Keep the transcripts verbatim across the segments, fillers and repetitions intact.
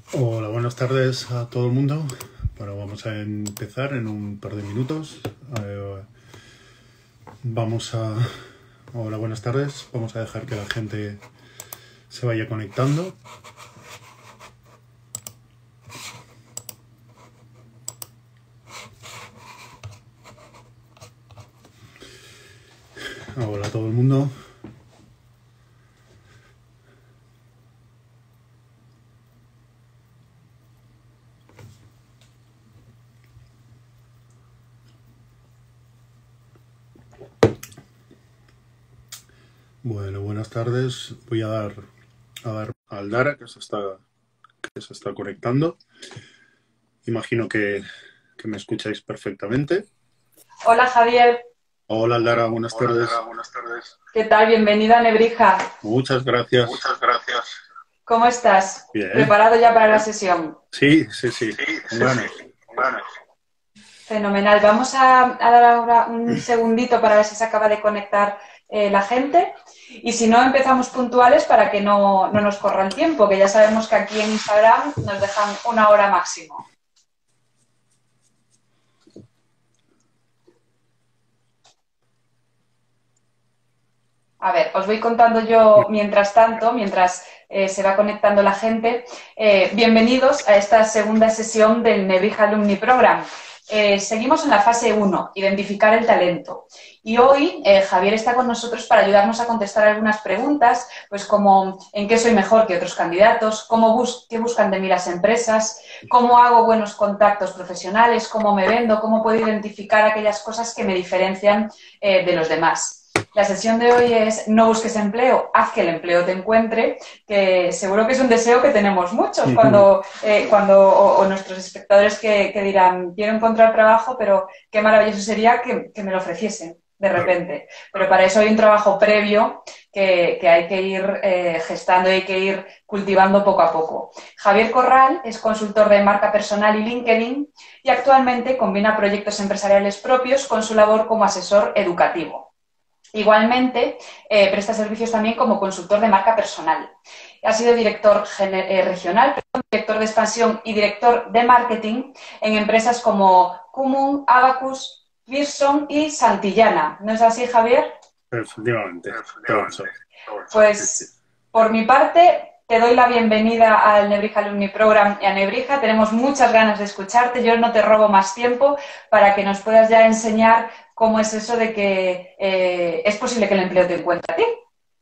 Hola, buenas tardes a todo el mundo. Bueno, vamos a empezar en un par de minutos. Eh, vamos a... Hola, buenas tardes. Vamos a dejar que la gente se vaya conectando. Hola a todo el mundo. Bueno, buenas tardes. Voy a dar a dar a Aldara, que se está, que se está conectando. Imagino que, que me escucháis perfectamente. Hola Javier. Hola Aldara, buenas Hola tardes. Lara, buenas tardes. ¿Qué tal? Bienvenida a Nebrija. Muchas gracias. Muchas gracias. ¿Cómo estás? Bien. ¿Preparado ya para la sesión? Sí, sí, sí. Sí, Con sí, ganas. sí. Bueno. Fenomenal. Vamos a, a dar ahora un segundito para ver si se acaba de conectar eh, la gente. Y si no, empezamos puntuales para que no, no nos corra el tiempo, que ya sabemos que aquí en Instagram nos dejan una hora máximo. A ver, os voy contando yo mientras tanto, mientras eh, se va conectando la gente. Eh, bienvenidos a esta segunda sesión del Nebrija Alumni Program. Eh, seguimos en la fase uno, identificar el talento. Y hoy eh, Javier está con nosotros para ayudarnos a contestar algunas preguntas, pues como ¿en qué soy mejor que otros candidatos? ¿Cómo bus ¿Qué buscan de mí las empresas? ¿Cómo hago buenos contactos profesionales? ¿Cómo me vendo? ¿Cómo puedo identificar aquellas cosas que me diferencian eh, de los demás? La sesión de hoy es no busques empleo, haz que el empleo te encuentre, que seguro que es un deseo que tenemos muchos cuando, eh, cuando o, o nuestros espectadores que, que dirán quiero encontrar trabajo, pero qué maravilloso sería que, que me lo ofreciesen de Claro. repente. Pero para eso hay un trabajo previo que, que hay que ir eh, gestando y hay que ir cultivando poco a poco. Javier Corral es consultor de marca personal y LinkedIn y actualmente combina proyectos empresariales propios con su labor como asesor educativo. Igualmente, eh, presta servicios también como consultor de marca personal. Ha sido director eh, regional, director de expansión y director de marketing en empresas como Kumun, Abacus, Pearson y Santillana. ¿No es así, Javier? Efectivamente, todo eso. Pues, por mi parte, te doy la bienvenida al Nebrija Alumni Program y a Nebrija. Tenemos muchas ganas de escucharte. Yo no te robo más tiempo para que nos puedas ya enseñar cómo es eso de que eh, es posible que el empleo te encuentre a ti.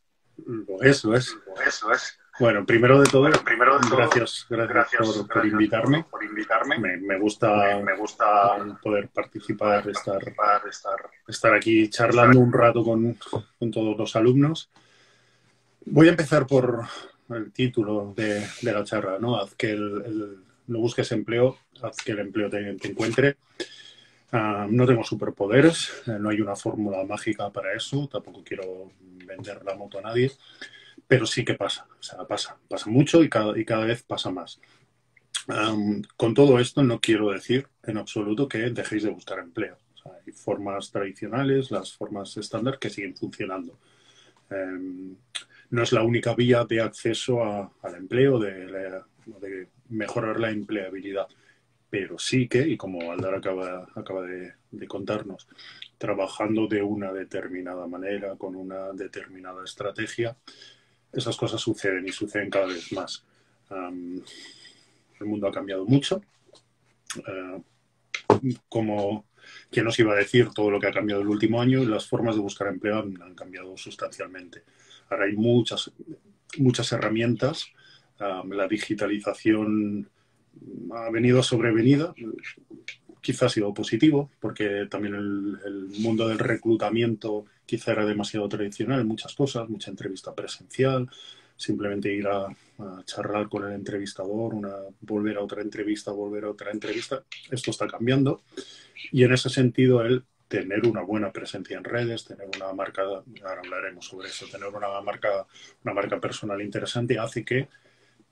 Eso es. Eso es. Bueno, primero de todo, Bueno, primero de todo, gracias, gracias gracias, por, por gracias invitarme. por, por invitarme. Me, me gusta Me, me gusta el poder participar, poder estar, participar, estar, estar aquí estar charlando un rato con, con todos los alumnos. Voy a empezar por el título de, de la charla, ¿no? Haz que el, el, no busques empleo, haz que el empleo te, te encuentre. Uh, no tengo superpoderes, eh, no hay una fórmula mágica para eso, tampoco quiero vender la moto a nadie, pero sí que pasa, o sea, pasa, pasa mucho y cada, y cada vez pasa más. Um, con todo esto no quiero decir en absoluto que dejéis de buscar empleo. O sea, hay formas tradicionales, las formas estándar que siguen funcionando. Um, no es la única vía de acceso a, al empleo, de, de mejorar la empleabilidad. Pero sí que, y como Aldar acaba, acaba de, de contarnos, trabajando de una determinada manera, con una determinada estrategia, esas cosas suceden y suceden cada vez más. Um, el mundo ha cambiado mucho. Uh, como quien nos iba a decir todo lo que ha cambiado el último año, las formas de buscar empleo han, han cambiado sustancialmente. Ahora hay muchas, muchas herramientas. Um, la digitalización ha venido sobrevenida. Quizá ha sido positivo, porque también el, el mundo del reclutamiento quizá era demasiado tradicional en muchas cosas, mucha entrevista presencial, simplemente ir a, a charlar con el entrevistador, una, volver a otra entrevista, volver a otra entrevista. Esto está cambiando y en ese sentido el tener una buena presencia en redes, tener una marca, ahora hablaremos sobre eso, tener una marca, una marca personal interesante hace que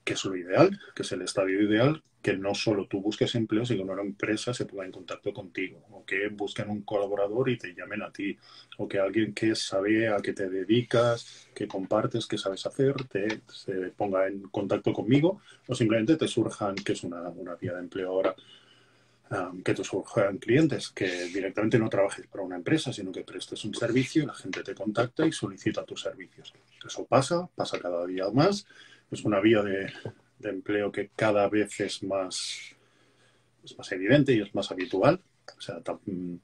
que es lo ideal, que es el estadio ideal, que no solo tú busques empleo, sino que una empresa se ponga en contacto contigo, o que busquen un colaborador y te llamen a ti, o que alguien que sabe a qué te dedicas, que compartes, que sabes hacer, te se ponga en contacto conmigo, o simplemente te surjan, que es una, una vía de empleo ahora, um, que te surjan clientes, que directamente no trabajes para una empresa, sino que prestes un servicio, la gente te contacta y solicita tus servicios. Eso pasa, pasa cada día más, es una vía de, de empleo que cada vez es más, es más evidente y es más habitual. O sea, uh,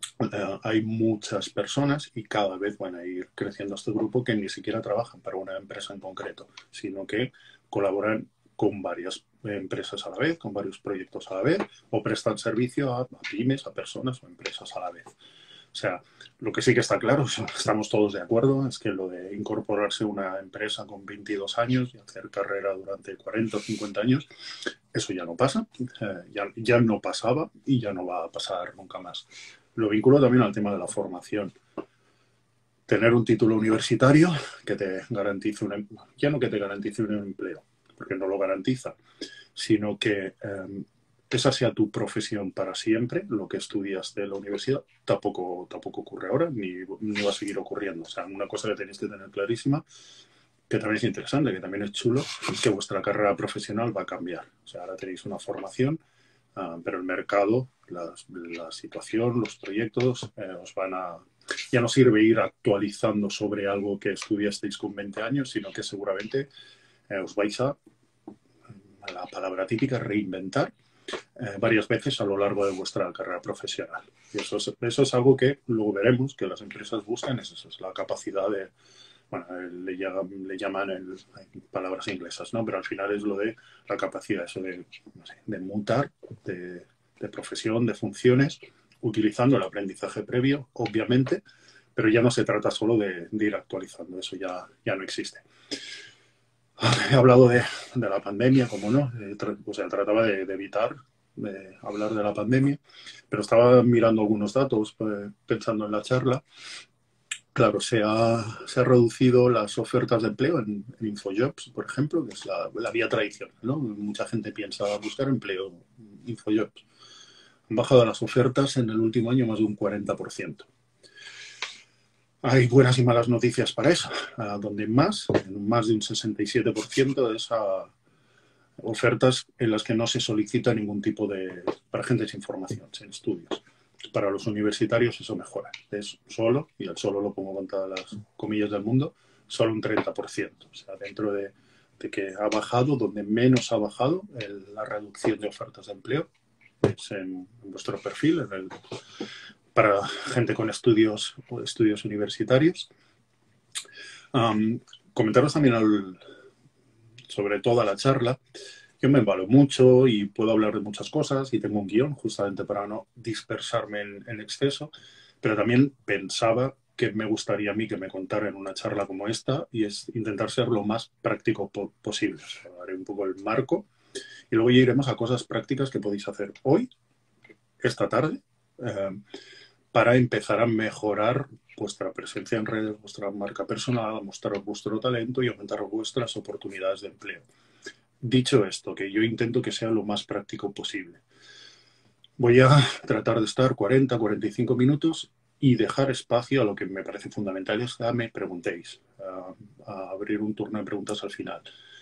hay muchas personas y cada vez van a ir creciendo este grupo que ni siquiera trabajan para una empresa en concreto, sino que colaboran con varias empresas a la vez, con varios proyectos a la vez, o prestan servicio a, a pymes, a personas o empresas a la vez. O sea, lo que sí que está claro, estamos todos de acuerdo, es que lo de incorporarse a una empresa con veintidós años y hacer carrera durante cuarenta o cincuenta años, eso ya no pasa, eh, ya, ya no pasaba y ya no va a pasar nunca más. Lo vinculo también al tema de la formación. Tener un título universitario que te garantice un, ya no que te garantice un empleo, porque no lo garantiza, sino que eh, esa sea tu profesión para siempre, lo que estudias de la universidad, tampoco, tampoco ocurre ahora, ni, ni va a seguir ocurriendo. O sea, una cosa que tenéis que tener clarísima, que también es interesante, que también es chulo, es que vuestra carrera profesional va a cambiar. O sea, ahora tenéis una formación, uh, pero el mercado, la, la situación, los proyectos, eh, os van a... Ya no sirve ir actualizando sobre algo que estudiasteis con veinte años, sino que seguramente eh, os vais a, la palabra típica, reinventar eh, varias veces a lo largo de vuestra carrera profesional. Y eso es, eso es algo que luego veremos que las empresas buscan, es eso, es la capacidad de, bueno, le, llaman, le llaman el, palabras inglesas, ¿no? Pero al final es lo de la capacidad eso de, no sé, de mutar, de, de profesión, de funciones, utilizando el aprendizaje previo, obviamente, pero ya no se trata solo de, de ir actualizando, eso ya, ya no existe. He hablado de, de la pandemia, como no, eh, o sea, trataba de, de evitar de hablar de la pandemia, pero estaba mirando algunos datos, eh, pensando en la charla. Claro, se ha, se ha reducido las ofertas de empleo en, en InfoJobs, por ejemplo, que es la, la vía tradicional, ¿no? Mucha gente piensa buscar empleo, InfoJobs. Han bajado las ofertas en el último año más de un cuarenta por ciento. Hay buenas y malas noticias para eso, donde más, más de un sesenta y siete por ciento de esas ofertas en las que no se solicita ningún tipo de, para gente sin formación, sin estudios. Para los universitarios eso mejora. Es solo, y el solo lo pongo con todas las comillas del mundo, solo un treinta por ciento. O sea, dentro de, de que ha bajado, donde menos ha bajado el, la reducción de ofertas de empleo, es en, en vuestro perfil, en el... para gente con estudios estudios universitarios. Um, comentaros también al, sobre toda la charla. Yo me embalo mucho y puedo hablar de muchas cosas y tengo un guión justamente para no dispersarme en, en exceso, pero también pensaba que me gustaría a mí que me contara en una charla como esta y es intentar ser lo más práctico po posible. O sea, haré un poco el marco y luego ya iremos a cosas prácticas que podéis hacer hoy, esta tarde, eh, para empezar a mejorar vuestra presencia en redes, vuestra marca personal, mostrar vuestro talento y aumentar vuestras oportunidades de empleo. Dicho esto, que yo intento que sea lo más práctico posible. Voy a tratar de estar cuarenta, cuarenta y cinco minutos y dejar espacio a lo que me parece fundamental es que me preguntéis, a, a abrir un turno de preguntas al final.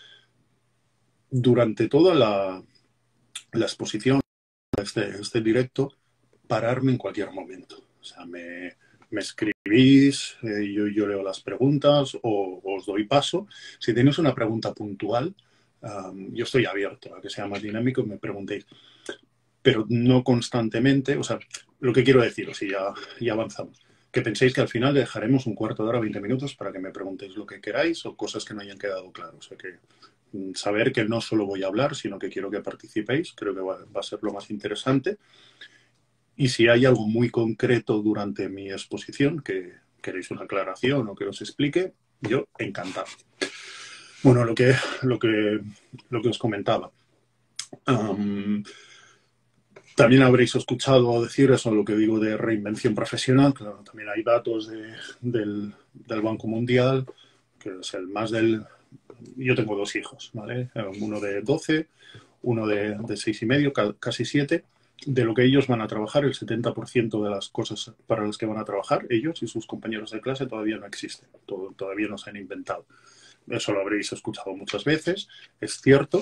Durante toda la, la exposición, este, este directo, pararme en cualquier momento. O sea, me, me escribís, eh, yo, yo leo las preguntas o, o os doy paso. Si tenéis una pregunta puntual, um, yo estoy abierto a que sea más dinámico y me preguntéis. Pero no constantemente, o sea, lo que quiero deciros, y ya, ya avanzamos, que penséis que al final dejaremos un cuarto de hora, veinte minutos para que me preguntéis lo que queráis o cosas que no hayan quedado claras. O sea, que saber que no solo voy a hablar, sino que quiero que participéis, creo que va, va a ser lo más interesante. Y si hay algo muy concreto durante mi exposición, que queréis una aclaración o que os explique, yo encantado. Bueno, lo que, lo que, lo que os comentaba. Um, también habréis escuchado decir eso, lo que digo de reinvención profesional. Claro, también hay datos de, del, del Banco Mundial, que es el más del yo tengo dos hijos, ¿vale? Uno de doce, uno de, de seis y medio, casi siete. De lo que ellos van a trabajar, el setenta por ciento de las cosas para las que van a trabajar, ellos y sus compañeros de clase todavía no existen, todo, todavía no se han inventado. Eso lo habréis escuchado muchas veces, es cierto.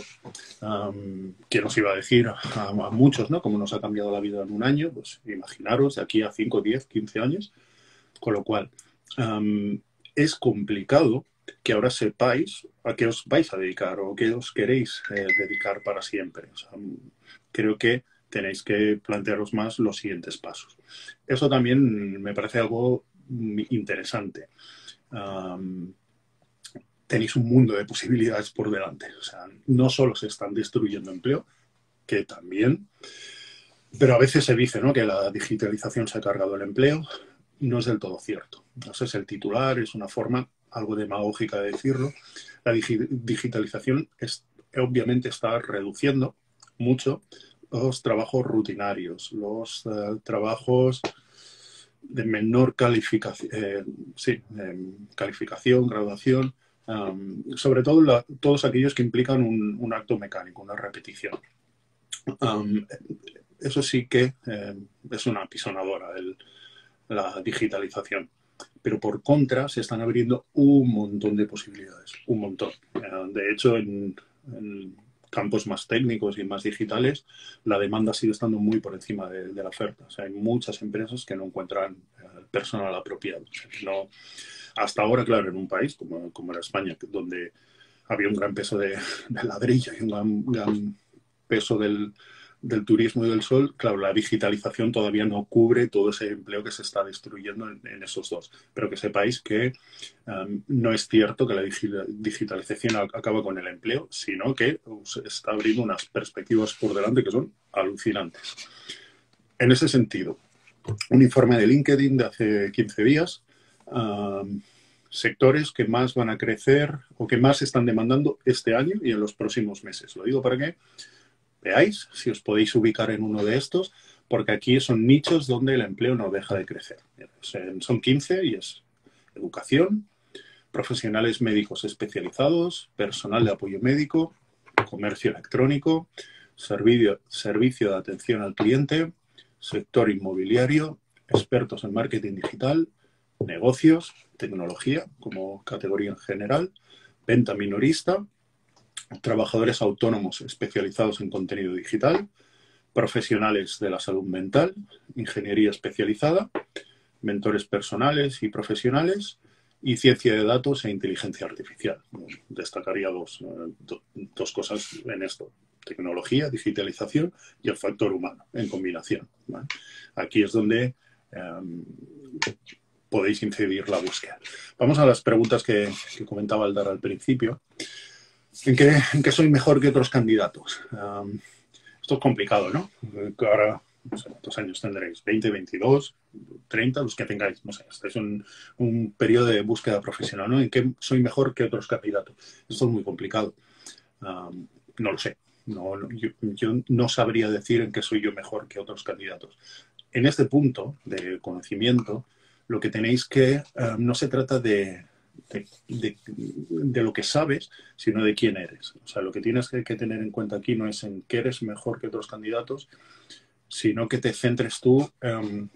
Um, ¿Quién os iba a decir a, a muchos, ¿no? Cómo nos ha cambiado la vida en un año? Pues imaginaros, de aquí a cinco, diez, quince años. Con lo cual, um, es complicado que ahora sepáis a qué os vais a dedicar o qué os queréis eh, dedicar para siempre. O sea, creo que tenéis que plantearos más los siguientes pasos. Eso también me parece algo interesante. Um, tenéis un mundo de posibilidades por delante. O sea, no solo se están destruyendo empleo, que también, pero a veces se dice, ¿no?, que la digitalización se ha cargado el empleo. No es del todo cierto. Ese es el titular, es una forma algo demagógica de decirlo. La digi digitalización es, obviamente está reduciendo mucho los trabajos rutinarios, los uh, trabajos de menor calificación, eh, sí, eh, calificación, graduación, um, sobre todo la, todos aquellos que implican un, un acto mecánico, una repetición. Um, eso sí que eh, es una apisonadora, el, la digitalización. Pero por contra se están abriendo un montón de posibilidades, un montón. Uh, de hecho, en, en campos más técnicos y más digitales, la demanda sigue estando muy por encima de, de la oferta. O sea, hay muchas empresas que no encuentran uh, personal apropiado. O sea, que no, hasta ahora, claro, en un país como, como era España, donde había un gran peso de, de ladrillo y un gran, gran peso del, del turismo y del sol, claro, la digitalización todavía no cubre todo ese empleo que se está destruyendo en, en esos dos. Pero que sepáis que um, no es cierto que la digitalización acaba con el empleo, sino que se está abriendo unas perspectivas por delante que son alucinantes. En ese sentido, un informe de LinkedIn de hace quince días, um, sectores que más van a crecer o que más están demandando este año y en los próximos meses. Lo digo para que veáis si os podéis ubicar en uno de estos, porque aquí son nichos donde el empleo no deja de crecer. Son quince y es educación, profesionales médicos especializados, personal de apoyo médico, comercio electrónico, servicio, servicio de atención al cliente, sector inmobiliario, expertos en marketing digital, negocios, tecnología como categoría en general, venta minorista, trabajadores autónomos especializados en contenido digital, profesionales de la salud mental, ingeniería especializada, mentores personales y profesionales y ciencia de datos e inteligencia artificial. Destacaría dos, do, dos cosas en esto: tecnología, digitalización y el factor humano en combinación, ¿vale? Aquí es donde um, podéis incidir la búsqueda. Vamos a las preguntas que, que comentaba Aldar al principio. ¿En qué, ¿En qué soy mejor que otros candidatos? Um, esto es complicado, ¿no? Ahora, no sé, ¿cuántos años tendréis? ¿veinte, veintidós, treinta? Los que tengáis, no sé, estáis en un, un periodo de búsqueda profesional, ¿no? ¿En qué soy mejor que otros candidatos? Esto es muy complicado. Um, no lo sé. No, no, yo, yo no sabría decir en qué soy yo mejor que otros candidatos. En este punto de conocimiento, lo que tenéis que... Um, no se trata de... De, de, de lo que sabes, sino de quién eres. O sea, lo que tienes que, que tener en cuenta aquí no es en qué eres mejor que otros candidatos, sino que te centres tú en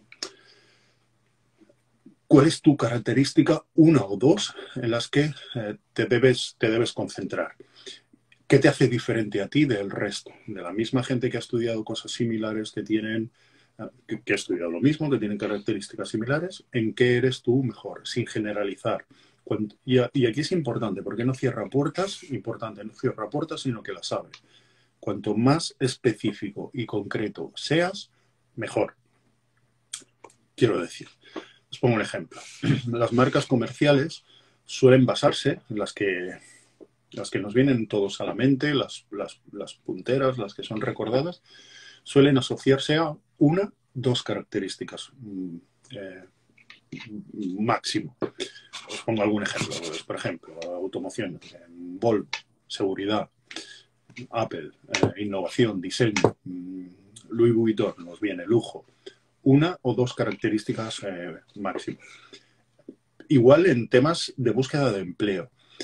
cuál es tu característica, una o dos, en las que eh, te, debes, te debes concentrar. ¿Qué te hace diferente a ti del resto? De la misma gente que ha estudiado cosas similares, que tienen... Que, que ha estudiado lo mismo, que tienen características similares, ¿en qué eres tú mejor? Sin generalizar. Y aquí es importante, porque no cierra puertas, importante, no cierra puertas, sino que las abre. Cuanto más específico y concreto seas, mejor. Quiero decir, os pongo un ejemplo. Las marcas comerciales suelen basarse en las que, las que nos vienen todos a la mente, las, las, las punteras, las que son recordadas, suelen asociarse a una, dos características eh, máximo. Os pongo algún ejemplo. Por ejemplo, automoción, Volvo, seguridad, Apple, eh, innovación, diseño, Louis Vuitton, nos viene lujo. Una o dos características eh, máximo. Igual en temas de búsqueda de empleo.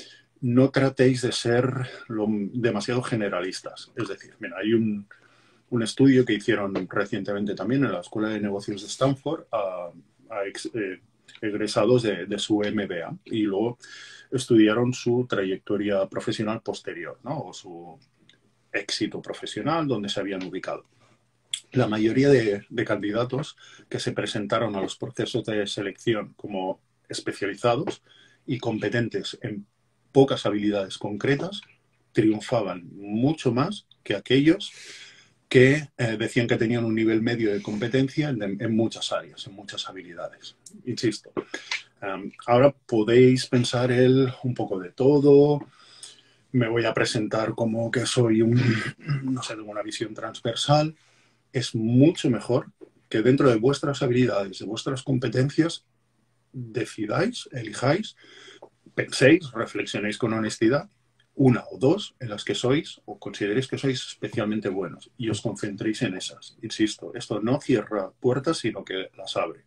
no tratéis de ser lo, demasiado generalistas. Es decir, mira, hay un, un estudio que hicieron recientemente también en la Escuela de Negocios de Stanford a, a ex, eh, egresados de, de su M B A y luego estudiaron su trayectoria profesional posterior, ¿no? O su éxito profesional, donde se habían ubicado. La mayoría de, de candidatos que se presentaron a los procesos de selección como especializados y competentes en pocas habilidades concretas triunfaban mucho más que aquellos que eh, decían que tenían un nivel medio de competencia en, en muchas áreas, en muchas habilidades. Insisto, um, ahora podéis pensar el un poco de todo, me voy a presentar como que soy un, no sé, tengo una visión transversal. Es mucho mejor que dentro de vuestras habilidades, de vuestras competencias, decidáis, elijáis, penséis, reflexionéis con honestidad, una o dos en las que sois o consideréis que sois especialmente buenos y os concentréis en esas. Insisto, esto no cierra puertas, sino que las abre.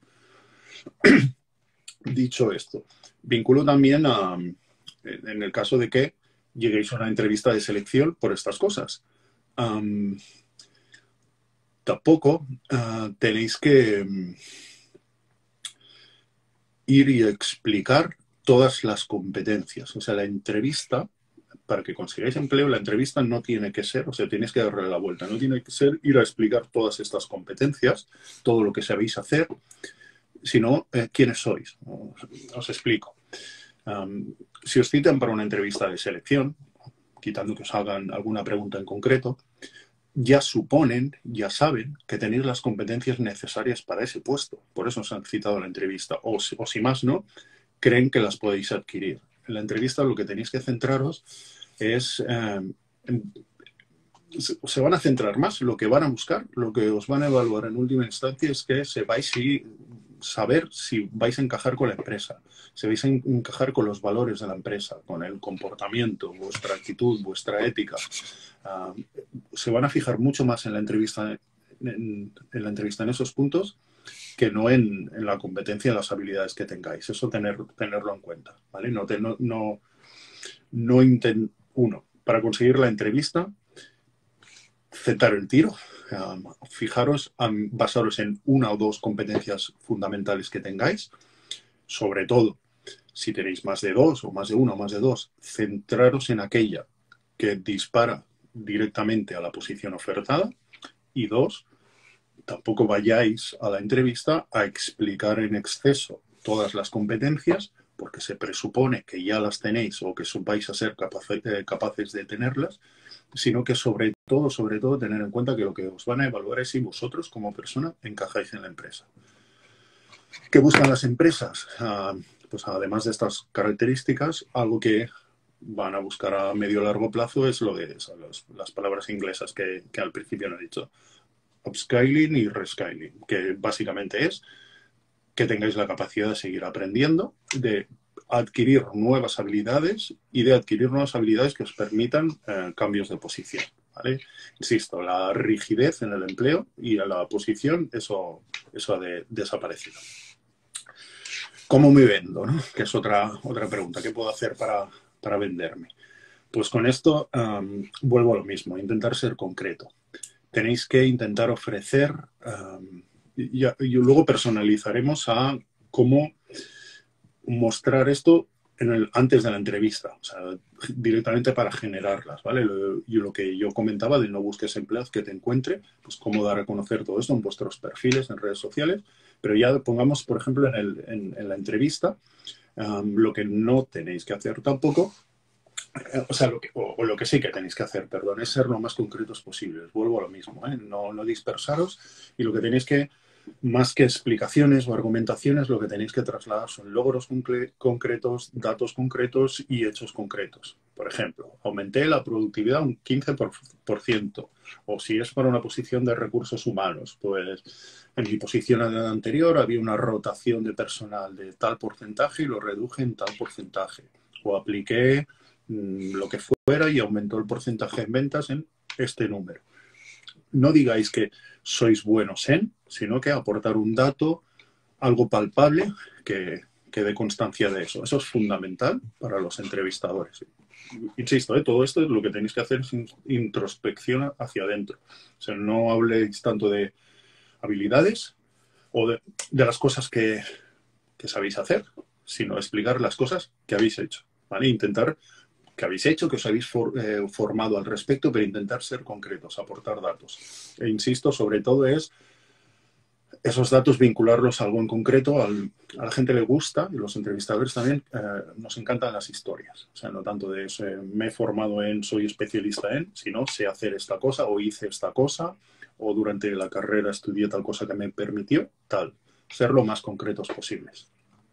Dicho esto, vinculo también a, en el caso de que lleguéis a una entrevista de selección por estas cosas. Um, tampoco uh, tenéis que um, ir y explicar todas las competencias. O sea, la entrevista, para que consigáis empleo, la entrevista no tiene que ser, o sea, tenéis que darle la vuelta, no tiene que ser ir a explicar todas estas competencias, todo lo que sabéis hacer, sino eh, quiénes sois. Os, os explico. Um, si os citan para una entrevista de selección, quitando que os hagan alguna pregunta en concreto, ya suponen, ya saben que tenéis las competencias necesarias para ese puesto. Por eso os han citado a la entrevista. O, o si más no, creen que las podéis adquirir. En la entrevista lo que tenéis que centraros es... Eh, en, se van a centrar más, lo que van a buscar, lo que os van a evaluar en última instancia es que sepáis si, saber si vais a encajar con la empresa, si vais a encajar con los valores de la empresa, con el comportamiento, vuestra actitud, vuestra ética. Uh, se van a fijar mucho más en la entrevista en, en la entrevista en esos puntos que no en, en la competencia y las habilidades que tengáis. Eso tener, tenerlo en cuenta, ¿vale? No, te, no, no, no intent, uno, para conseguir la entrevista, centrar el tiro, um, fijaros, um, basaros en una o dos competencias fundamentales que tengáis, sobre todo si tenéis más de dos o más de una o más de dos, centraros en aquella que dispara directamente a la posición ofertada y dos, tampoco vayáis a la entrevista a explicar en exceso todas las competencias porque se presupone que ya las tenéis o que vais a ser capaces, eh, capaces de tenerlas, sino que sobre todo, sobre todo, tener en cuenta que lo que os van a evaluar es si vosotros como persona encajáis en la empresa. ¿Qué buscan las empresas? Uh, pues además de estas características, algo que van a buscar a medio o largo plazo es lo de eso, los, las palabras inglesas que, que al principio no he dicho. Upscaling y reskilling, que básicamente es que tengáis la capacidad de seguir aprendiendo, de adquirir nuevas habilidades y de adquirir nuevas habilidades que os permitan eh, cambios de posición, ¿vale? Insisto, la rigidez en el empleo y en la posición, eso, eso ha de, desaparecido. ¿Cómo me vendo, no? Que es otra, otra pregunta. ¿Qué puedo hacer para, para venderme? Pues con esto um, vuelvo a lo mismo, intentar ser concreto. Tenéis que intentar ofrecer, um, y, y luego personalizaremos a cómo mostrar esto en el, antes de la entrevista, o sea, directamente para generarlas, ¿vale? Lo, y lo que yo comentaba de no busques empleados que te encuentre, pues cómo dar a conocer todo esto en vuestros perfiles, en redes sociales, pero ya pongamos, por ejemplo, en, el, en, en la entrevista, um, lo que no tenéis que hacer tampoco, o sea, lo que, o, o lo que sí que tenéis que hacer, perdón, es ser lo más concretos posibles. Vuelvo a lo mismo, ¿eh? No, no dispersaros y lo que tenéis que, más que explicaciones o argumentaciones, lo que tenéis que trasladar son logros concre concretos, datos concretos y hechos concretos. Por ejemplo, aumenté la productividad un quince por ciento. O si es para una posición de recursos humanos, pues en mi posición anterior había una rotación de personal de tal porcentaje y lo reduje en tal porcentaje. O apliqué lo que fuera y aumentó el porcentaje en ventas en este número. No digáis que sois buenos en, sino que aportar un dato, algo palpable que, que dé constancia de eso. Eso es fundamental para los entrevistadores. insisto, ¿eh? Todo esto es lo que tenéis que hacer es introspección hacia adentro. O sea, no habléis tanto de habilidades o de, de las cosas que, que sabéis hacer, sino explicar las cosas que habéis hecho, ¿vale? Intentar que habéis hecho, que os habéis for, eh, formado al respecto, pero intentar ser concretos, aportar datos. E insisto, sobre todo es esos datos vincularlos a algo en concreto. Al, a la gente le gusta, y los entrevistadores también, eh, nos encantan las historias. O sea, no tanto de eso, eh, me he formado en, soy especialista en, sino sé hacer esta cosa, o hice esta cosa, o durante la carrera estudié tal cosa que me permitió, tal. Ser lo más concretos posibles.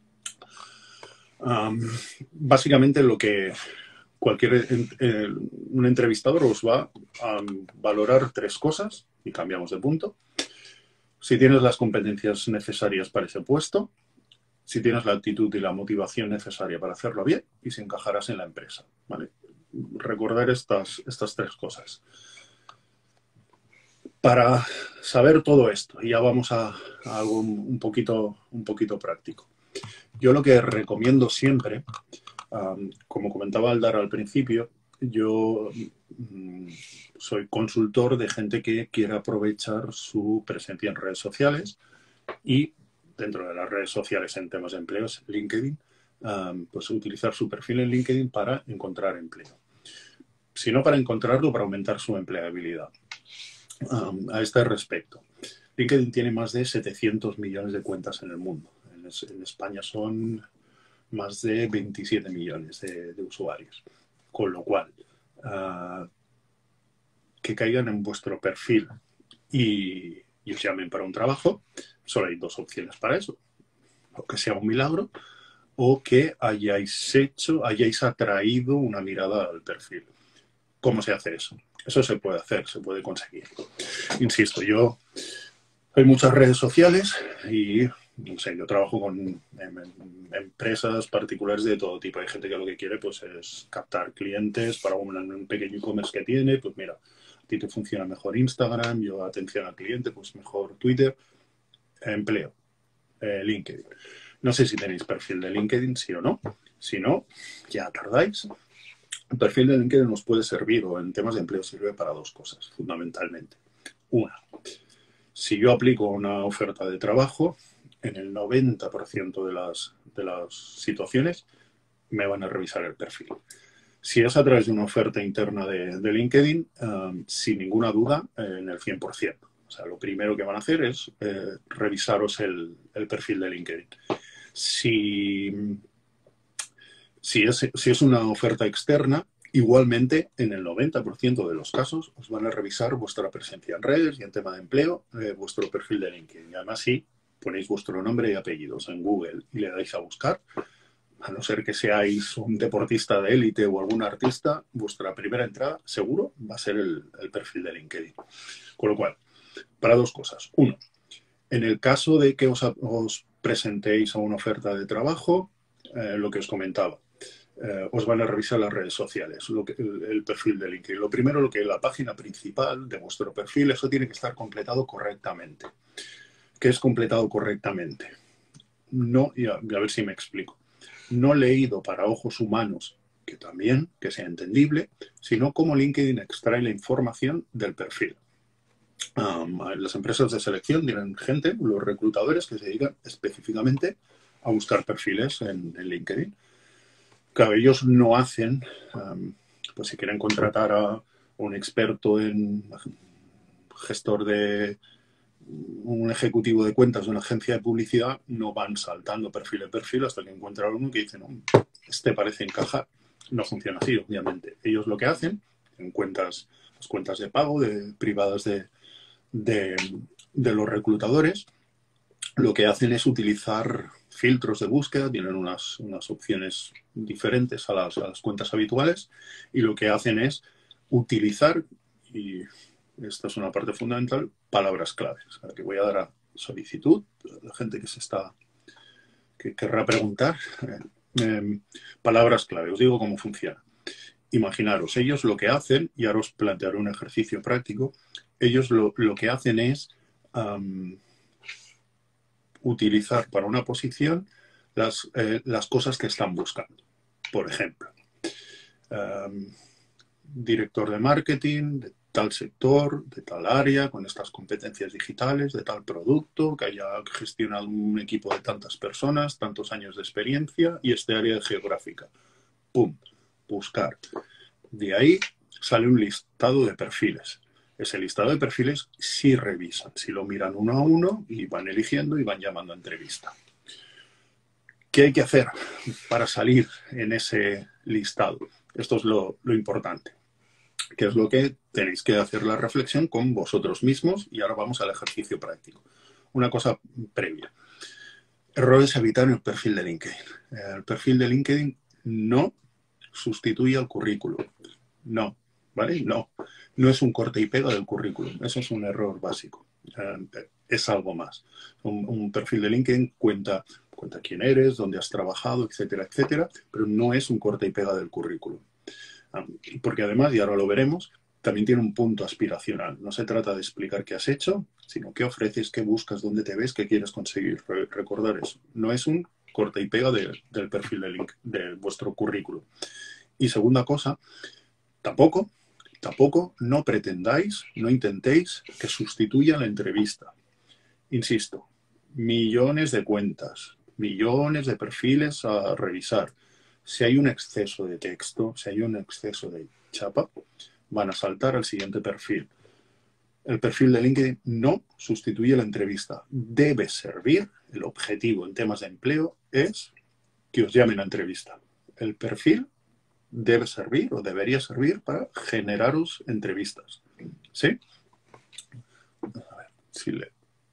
Um, básicamente lo que cualquier eh, un entrevistador os va a valorar tres cosas, y cambiamos de punto. Si tienes las competencias necesarias para ese puesto, si tienes la actitud y la motivación necesaria para hacerlo bien, y si encajarás en la empresa, ¿vale? Recordar estas, estas tres cosas. Para saber todo esto, y ya vamos a, a algo un poquito, un poquito práctico. Yo lo que recomiendo siempre, um, como comentaba Aldar al principio, yo um, soy consultor de gente que quiere aprovechar su presencia en redes sociales, y dentro de las redes sociales en temas de empleos, LinkedIn, um, pues utilizar su perfil en LinkedIn para encontrar empleo. Si no para encontrarlo, para aumentar su empleabilidad. Um, a este respecto, LinkedIn tiene más de setecientos millones de cuentas en el mundo. En, es, en España son más de veintisiete millones de, de usuarios. Con lo cual, uh, que caigan en vuestro perfil y, y os llamen para un trabajo, solo hay dos opciones para eso. O que sea un milagro, o que hayáis hecho, hayáis atraído una mirada al perfil. ¿Cómo se hace eso? Eso se puede hacer, se puede conseguir. Insisto, yo hay muchas redes sociales y no sé, yo trabajo con em, empresas particulares de todo tipo. Hay gente que lo que quiere pues es captar clientes para un, un pequeño e-commerce que tiene. Pues mira, a ti te funciona mejor Instagram, yo atención al cliente, pues mejor Twitter. Empleo, eh, LinkedIn. No sé si tenéis perfil de LinkedIn, sí o no. Si no, ya tardáis. El perfil de LinkedIn nos puede servir, o en temas de empleo sirve para dos cosas, fundamentalmente. Una, si yo aplico una oferta de trabajo, en el noventa por ciento de las, de las situaciones me van a revisar el perfil. Si es a través de una oferta interna de, de LinkedIn, um, sin ninguna duda, eh, en el cien por ciento. O sea, lo primero que van a hacer es eh, revisaros el, el perfil de LinkedIn. Si... Si es, si es una oferta externa, igualmente en el noventa por ciento de los casos os van a revisar vuestra presencia en redes y en tema de empleo, eh, vuestro perfil de LinkedIn. Y además, si ponéis vuestro nombre y apellidos en Google y le dais a buscar, a no ser que seáis un deportista de élite o algún artista, vuestra primera entrada seguro va a ser el, el perfil de LinkedIn. Con lo cual, para dos cosas. Uno, en el caso de que os, os presentéis a una oferta de trabajo, eh, lo que os comentaba, Eh, os van a revisar las redes sociales, lo que, el, el perfil de LinkedIn. Lo primero, lo que la página principal de vuestro perfil, eso tiene que estar completado correctamente. ¿Qué es completado correctamente? No, y a, a ver si me explico. No leído para ojos humanos, que también, que sea entendible, sino cómo LinkedIn extrae la información del perfil. Um, las empresas de selección tienen gente, los reclutadores, que se dedican específicamente a buscar perfiles en, en LinkedIn. Claro, ellos no hacen, um, pues si quieren contratar a un experto en gestor de un ejecutivo de cuentas de una agencia de publicidad, no van saltando perfil a perfil hasta que encuentran uno que dice, no, este parece encajar. No funciona así, obviamente. Ellos lo que hacen, en cuentas, las cuentas de pago de, privadas de, de, de los reclutadores, lo que hacen es utilizar filtros de búsqueda, tienen unas, unas opciones diferentes a las, a las cuentas habituales, y lo que hacen es utilizar, y esta es una parte fundamental, palabras claves. O sea, que voy a dar a solicitud, a la gente que se está, que querrá preguntar, eh, eh, palabras clave. Os digo cómo funciona. Imaginaros, ellos lo que hacen, y ahora os plantearé un ejercicio práctico, ellos lo, lo que hacen es um, utilizar para una posición las, eh, las cosas que están buscando. Por ejemplo, um, director de marketing de tal sector, de tal área, con estas competencias digitales, de tal producto, que haya gestionado un equipo de tantas personas, tantos años de experiencia y este área geográfica. ¡Pum! Buscar. De ahí sale un listado de perfiles. Ese listado de perfiles sí revisan, sí lo miran uno a uno y van eligiendo y van llamando a entrevista. ¿Qué hay que hacer para salir en ese listado? Esto es lo, lo importante, que es lo que tenéis que hacer la reflexión con vosotros mismos y ahora vamos al ejercicio práctico. Una cosa previa. Errores a evitar en el perfil de LinkedIn. El perfil de LinkedIn no sustituye al currículum. No, ¿vale? No. No es un corte y pega del currículum. Eso es un error básico. Eh, es algo más. Un, un perfil de LinkedIn cuenta, cuenta quién eres, dónde has trabajado, etcétera, etcétera, pero no es un corte y pega del currículum. Porque además, y ahora lo veremos, también tiene un punto aspiracional. No se trata de explicar qué has hecho, sino qué ofreces, qué buscas, dónde te ves, qué quieres conseguir. Recordar eso. No es un corte y pega de, del perfil de, link, de vuestro currículum. Y segunda cosa, tampoco, tampoco no pretendáis, no intentéis que sustituya la entrevista. Insisto, millones de cuentas, millones de perfiles a revisar. Si hay un exceso de texto, si hay un exceso de chapa, van a saltar al siguiente perfil. El perfil de LinkedIn no sustituye la entrevista. Debe servir, el objetivo en temas de empleo es que os llamen a entrevista. El perfil debe servir o debería servir para generaros entrevistas. ¿Sí? A ver, si le...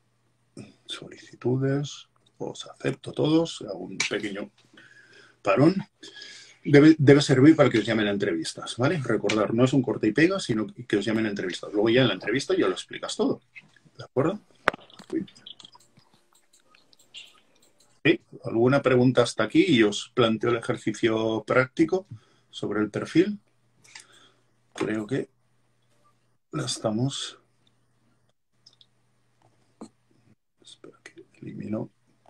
solicitudes, os acepto todos, hago un pequeño parón. Debe, debe servir para que os llamen a entrevistas, ¿vale? Recordar, no es un corte y pega, sino que os llamen a entrevistas. Luego ya en la entrevista ya lo explicas todo, ¿de acuerdo? ¿Sí? ¿Alguna pregunta hasta aquí? Y os planteo el ejercicio práctico sobre el perfil. Creo que la estamos... Espera que elimino...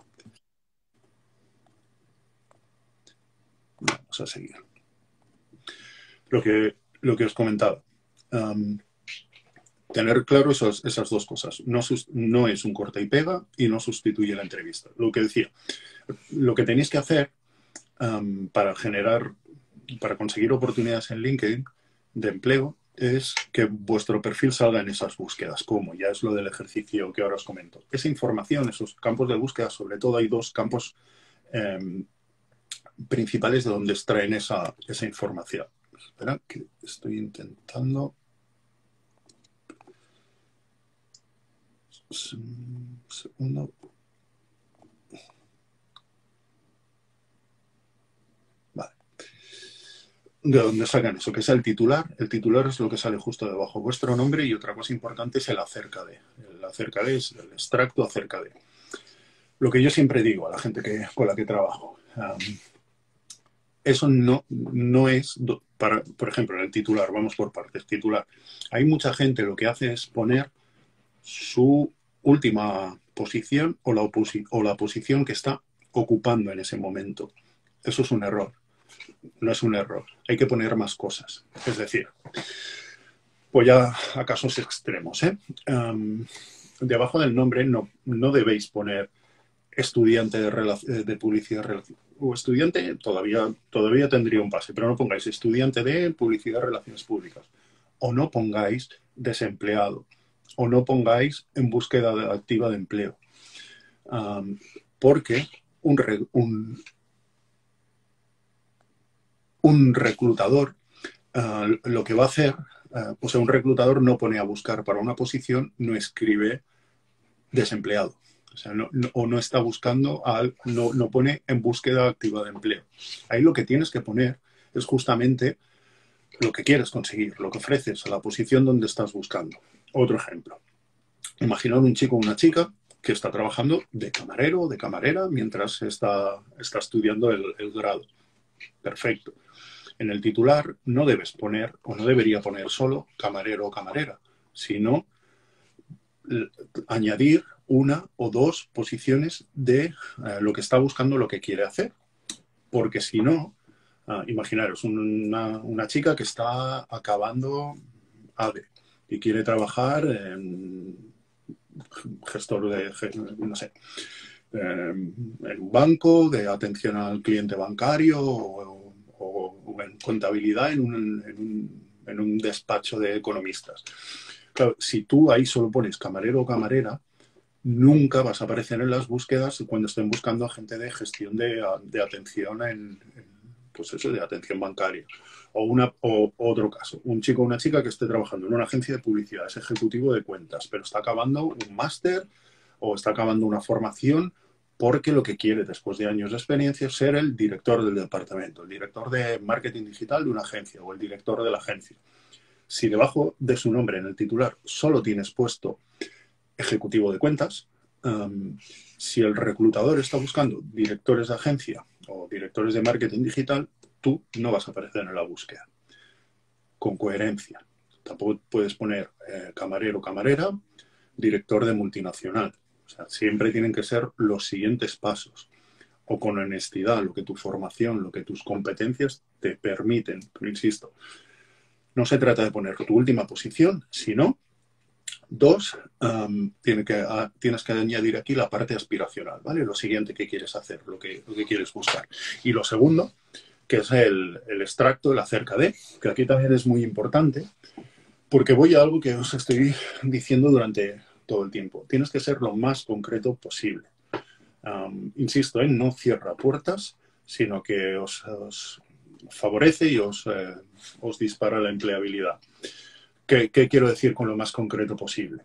Vamos a seguir. Lo que, lo que os comentaba. Um, tener claro esos, esas dos cosas. No, no es un corta y pega y no sustituye la entrevista. Lo que decía, lo que tenéis que hacer um, para generar, para conseguir oportunidades en LinkedIn de empleo es que vuestro perfil salga en esas búsquedas. ¿Cómo? Ya es lo del ejercicio que ahora os comento. Esa información, esos campos de búsqueda, sobre todo hay dos campos um, principales de donde extraen esa, esa información. Espera, que estoy intentando... Un segundo. Vale. De dónde sacan eso, que es el titular. El titular es lo que sale justo debajo. Vuestro nombre y otra cosa importante es el acerca de. El acerca de es el extracto acerca de. Lo que yo siempre digo a la gente que, con la que trabajo. Um, eso no, no es, para, por ejemplo, en el titular, vamos por partes, titular. Hay mucha gente lo que hace es poner su última posición o la, o la posición que está ocupando en ese momento. Eso es un error. No es un error. Hay que poner más cosas. Es decir, voy a, a casos extremos. ¿eh? Um, debajo del nombre no, no debéis poner estudiante de, de publicidad o estudiante, todavía, todavía tendría un pase, pero no pongáis estudiante de publicidad y relaciones públicas. O no pongáis desempleado. O no pongáis en búsqueda activa de empleo. Um, porque un, re, un, un reclutador uh, lo que va a hacer, uh, o sea, un reclutador no pone a buscar para una posición, no escribe desempleado. O sea, no, no, o no está buscando, a, no, no pone en búsqueda activa de empleo. Ahí lo que tienes que poner es justamente lo que quieres conseguir, lo que ofreces a la posición donde estás buscando. Otro ejemplo. Imaginad un chico o una chica que está trabajando de camarero o de camarera mientras está, está estudiando el, el grado. Perfecto. En el titular no debes poner, o no debería poner solo camarero o camarera, sino añadir una o dos posiciones de eh, lo que está buscando, lo que quiere hacer. Porque si no, Uh, imaginaros una, una chica que está acabando ADE y quiere trabajar en gestor de, no sé, en un banco, de atención al cliente bancario o, o, o en contabilidad en un, en, un, en un despacho de economistas. Claro, si tú ahí solo pones camarero o camarera, nunca vas a aparecer en las búsquedas cuando estén buscando a gente de gestión de, de atención en, en, pues eso, de atención bancaria. O, una, o otro caso, un chico o una chica que esté trabajando en una agencia de publicidad, es ejecutivo de cuentas, pero está acabando un máster o está acabando una formación porque lo que quiere después de años de experiencia es ser el director del departamento, el director de marketing digital de una agencia o el director de la agencia. Si debajo de su nombre en el titular solo tienes puesto ejecutivo de cuentas, um, si el reclutador está buscando directores de agencia o directores de marketing digital, tú no vas a aparecer en la búsqueda. Con coherencia. Tampoco puedes poner eh, camarero o camarera, director de multinacional. O sea, siempre tienen que ser los siguientes pasos. O con honestidad, lo que tu formación, lo que tus competencias te permiten. Pero insisto, no se trata de poner tu última posición, sino, dos, um, tiene que, uh, tienes que añadir aquí la parte aspiracional, ¿vale? Lo siguiente que quieres hacer, lo que, lo que quieres buscar. Y lo segundo, que es el, el extracto, el acerca de, que aquí también es muy importante, porque voy a algo que os estoy diciendo durante todo el tiempo. Tienes que ser lo más concreto posible. Um, insisto, ¿eh? No cierra puertas, sino que os, os favorece y os, eh, os dispara la empleabilidad. ¿Qué, ¿Qué quiero decir con lo más concreto posible?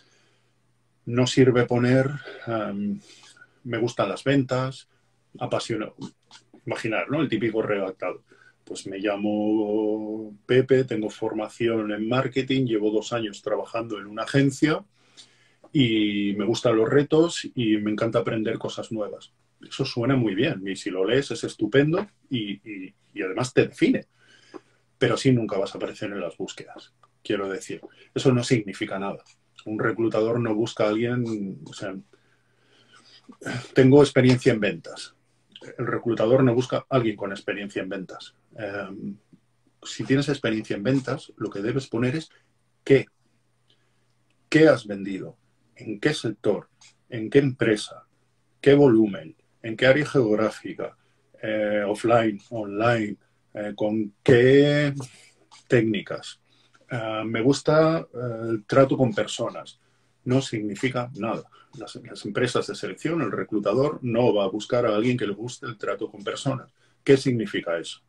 No sirve poner um, me gustan las ventas, apasionado. Imaginar, ¿no? El típico redactado. Pues me llamo Pepe, tengo formación en marketing, llevo dos años trabajando en una agencia y me gustan los retos y me encanta aprender cosas nuevas. Eso suena muy bien y si lo lees es estupendo y, y, y además te define. Pero sí nunca vas a aparecer en las búsquedas, quiero decir. Eso no significa nada. Un reclutador no busca a alguien, o sea, tengo experiencia en ventas. El reclutador no busca a alguien con experiencia en ventas. Eh, si tienes experiencia en ventas, lo que debes poner es qué. ¿Qué has vendido? ¿En qué sector? ¿En qué empresa? ¿Qué volumen? ¿En qué área geográfica? Eh, offline, online, eh, ¿con qué técnicas? Eh, me gusta eh, el trato con personas. No significa nada. Las, las empresas de selección, el reclutador, no va a buscar a alguien que le guste el trato con personas. ¿Qué significa eso?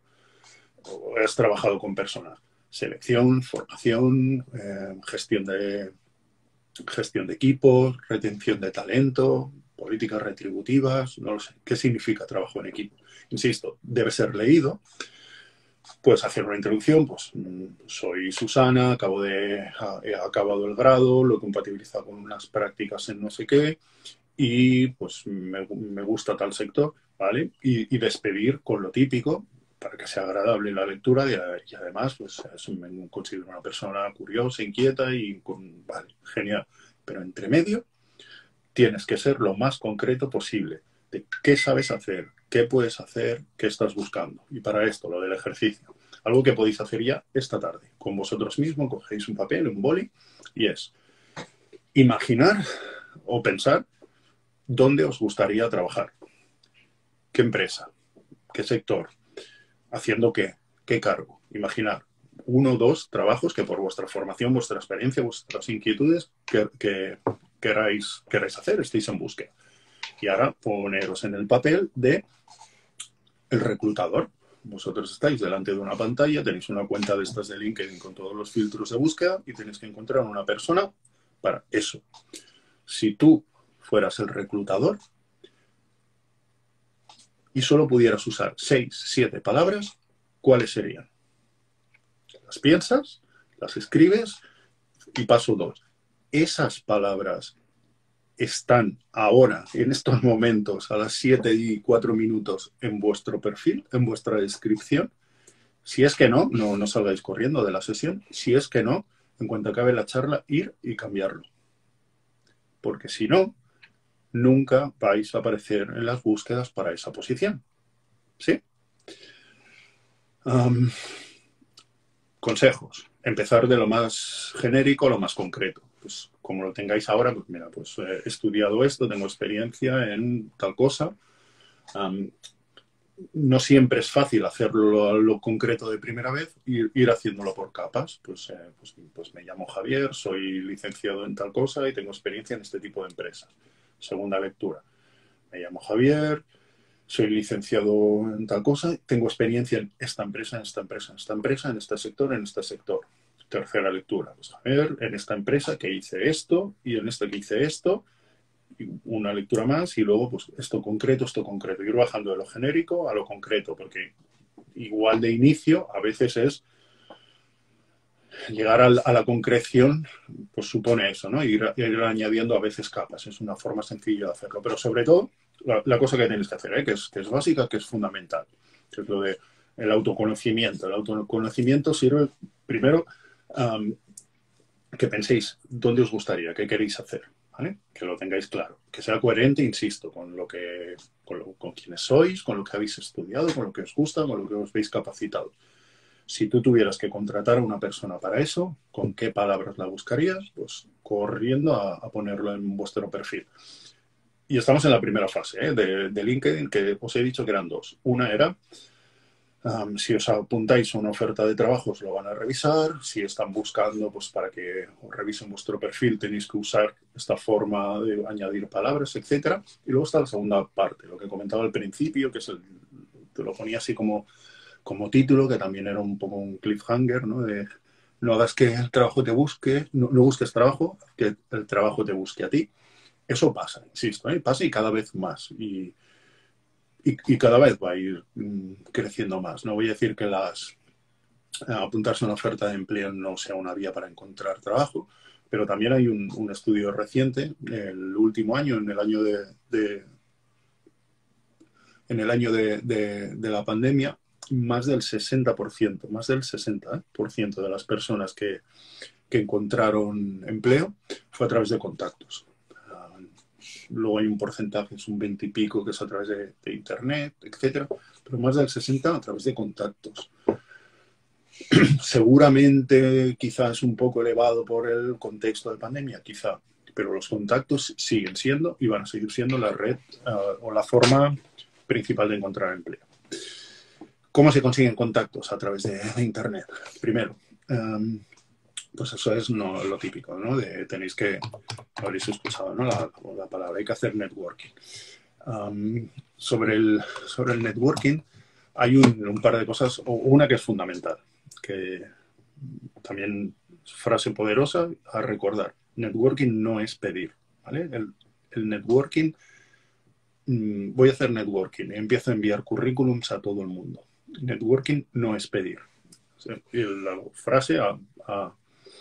¿Has trabajado con personas? Selección, formación, eh, gestión de, gestión de equipos, retención de talento, políticas retributivas, no lo sé. ¿Qué significa trabajo en equipo? Insisto, debe ser leído. Puedes hacer una introducción, pues soy Susana, acabo de, he acabado el grado, lo he compatibilizado con unas prácticas en no sé qué y pues me, me gusta tal sector, ¿vale? Y, y despedir con lo típico para que sea agradable la lectura y, y además pues es, me considero una persona curiosa, inquieta y con, vale, genial. Pero entre medio tienes que ser lo más concreto posible de qué sabes hacer, qué puedes hacer, qué estás buscando. Y para esto, lo del ejercicio. Algo que podéis hacer ya esta tarde. Con vosotros mismos, cogéis un papel, un boli, y es imaginar o pensar dónde os gustaría trabajar. ¿Qué empresa? ¿Qué sector? ¿Haciendo qué? ¿Qué cargo? Imaginar uno o dos trabajos que por vuestra formación, vuestra experiencia, vuestras inquietudes que, que queráis, queráis hacer, estéis en búsqueda. Y ahora poneros en el papel de el reclutador. Vosotros estáis delante de una pantalla, tenéis una cuenta de estas de LinkedIn con todos los filtros de búsqueda y tenéis que encontrar una persona para eso. Si tú fueras el reclutador y solo pudieras usar seis, siete palabras, ¿cuáles serían? Las piensas, las escribes y paso dos. Esas palabras están ahora, en estos momentos, a las siete y cuatro minutos en vuestro perfil, en vuestra descripción. Si es que no, no, no salgáis corriendo de la sesión. Si es que no, en cuanto acabe la charla, ir y cambiarlo. Porque si no, nunca vais a aparecer en las búsquedas para esa posición. ¿Sí? Um, consejos. Empezar de lo más genérico a lo más concreto. Pues como lo tengáis ahora, pues mira, pues eh, he estudiado esto, tengo experiencia en tal cosa. Um, no siempre es fácil hacerlo a lo concreto de primera vez, ir, ir haciéndolo por capas. Pues, eh, pues, pues me llamo Javier, soy licenciado en tal cosa y tengo experiencia en este tipo de empresas. Segunda lectura. Me llamo Javier, soy licenciado en tal cosa, tengo experiencia en esta empresa, en esta empresa, en esta empresa, en este sector, en este sector. Tercera lectura. Pues a ver, en esta empresa que hice esto y en esta que hice esto. Una lectura más y luego pues esto concreto, esto concreto. Ir bajando de lo genérico a lo concreto, porque igual de inicio a veces es llegar a la concreción, pues supone eso, ¿no? Ir, ir añadiendo a veces capas. Es una forma sencilla de hacerlo. Pero sobre todo, la, la cosa que tienes que hacer, ¿eh? que, es, que es básica, que es fundamental, que es lo de el autoconocimiento. El autoconocimiento sirve primero um, que penséis dónde os gustaría, qué queréis hacer. ¿Vale? Que lo tengáis claro, que sea coherente, insisto, con lo que, con, lo, con quienes sois, con lo que habéis estudiado, con lo que os gusta, con lo que os veis capacitados. Si tú tuvieras que contratar a una persona para eso, ¿con qué palabras la buscarías? Pues corriendo a, a ponerlo en vuestro perfil. Y estamos en la primera fase ¿eh? de, de LinkedIn, que os he dicho que eran dos. Una era Um, si os apuntáis a una oferta de trabajo, os lo van a revisar. Si están buscando, pues para que os revisen vuestro perfil, tenéis que usar esta forma de añadir palabras, etcétera. Y luego está la segunda parte, lo que comentaba al principio, que es el, te lo ponía así como, como título, que también era un poco un cliffhanger, ¿no? De no hagas que el trabajo te busque, no, no busques trabajo, que el trabajo te busque a ti. Eso pasa, insisto, ¿eh? Pasa y cada vez más. Y Y, y cada vez va a ir mm, creciendo más. No voy a decir que las eh, apuntarse a una oferta de empleo no sea una vía para encontrar trabajo, pero también hay un, un estudio reciente, el último año, en el año de, de en el año de, de, de la pandemia, más del sesenta por ciento, más del sesenta por ciento de las personas que, que encontraron empleo fue a través de contactos. Luego hay un porcentaje, es un veinte y pico, que es a través de, de internet, etcétera, pero más del sesenta a través de contactos. Seguramente quizás un poco elevado por el contexto de pandemia, quizá, pero los contactos siguen siendo y van a seguir siendo la red uh, o la forma principal de encontrar empleo. ¿Cómo se consiguen contactos? A través de, de internet. Primero, um, pues eso es no, lo típico, ¿no? De, tenéis que, habréis escuchado, ¿no? La, la palabra, hay que hacer networking. Um, sobre, el, sobre el networking hay un, un par de cosas, o una que es fundamental, que también es frase poderosa a recordar. Networking no es pedir, ¿vale? El, el networking, mmm, voy a hacer networking y empiezo a enviar currículums a todo el mundo. Networking no es pedir. O sea, la frase a, a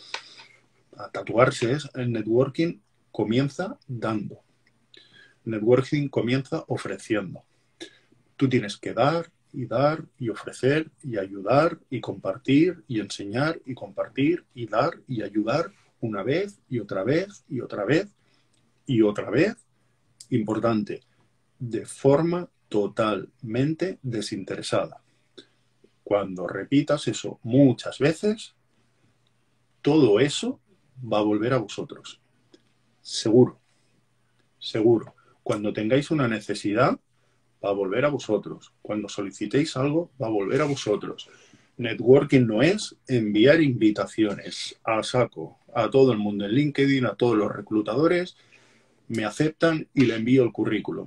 a tatuarse es el networking comienza dando. Networking comienza ofreciendo. Tú tienes que dar y dar y ofrecer y ayudar y compartir y enseñar y compartir y dar y ayudar una vez y otra vez y otra vez y otra vez. Importante, de forma totalmente desinteresada. Cuando repitas eso muchas veces, todo eso va a volver a vosotros. Seguro. Seguro. Cuando tengáis una necesidad, va a volver a vosotros. Cuando solicitéis algo, va a volver a vosotros. Networking no es enviar invitaciones a saco a todo el mundo en LinkedIn, a todos los reclutadores, me aceptan y le envío el currículum.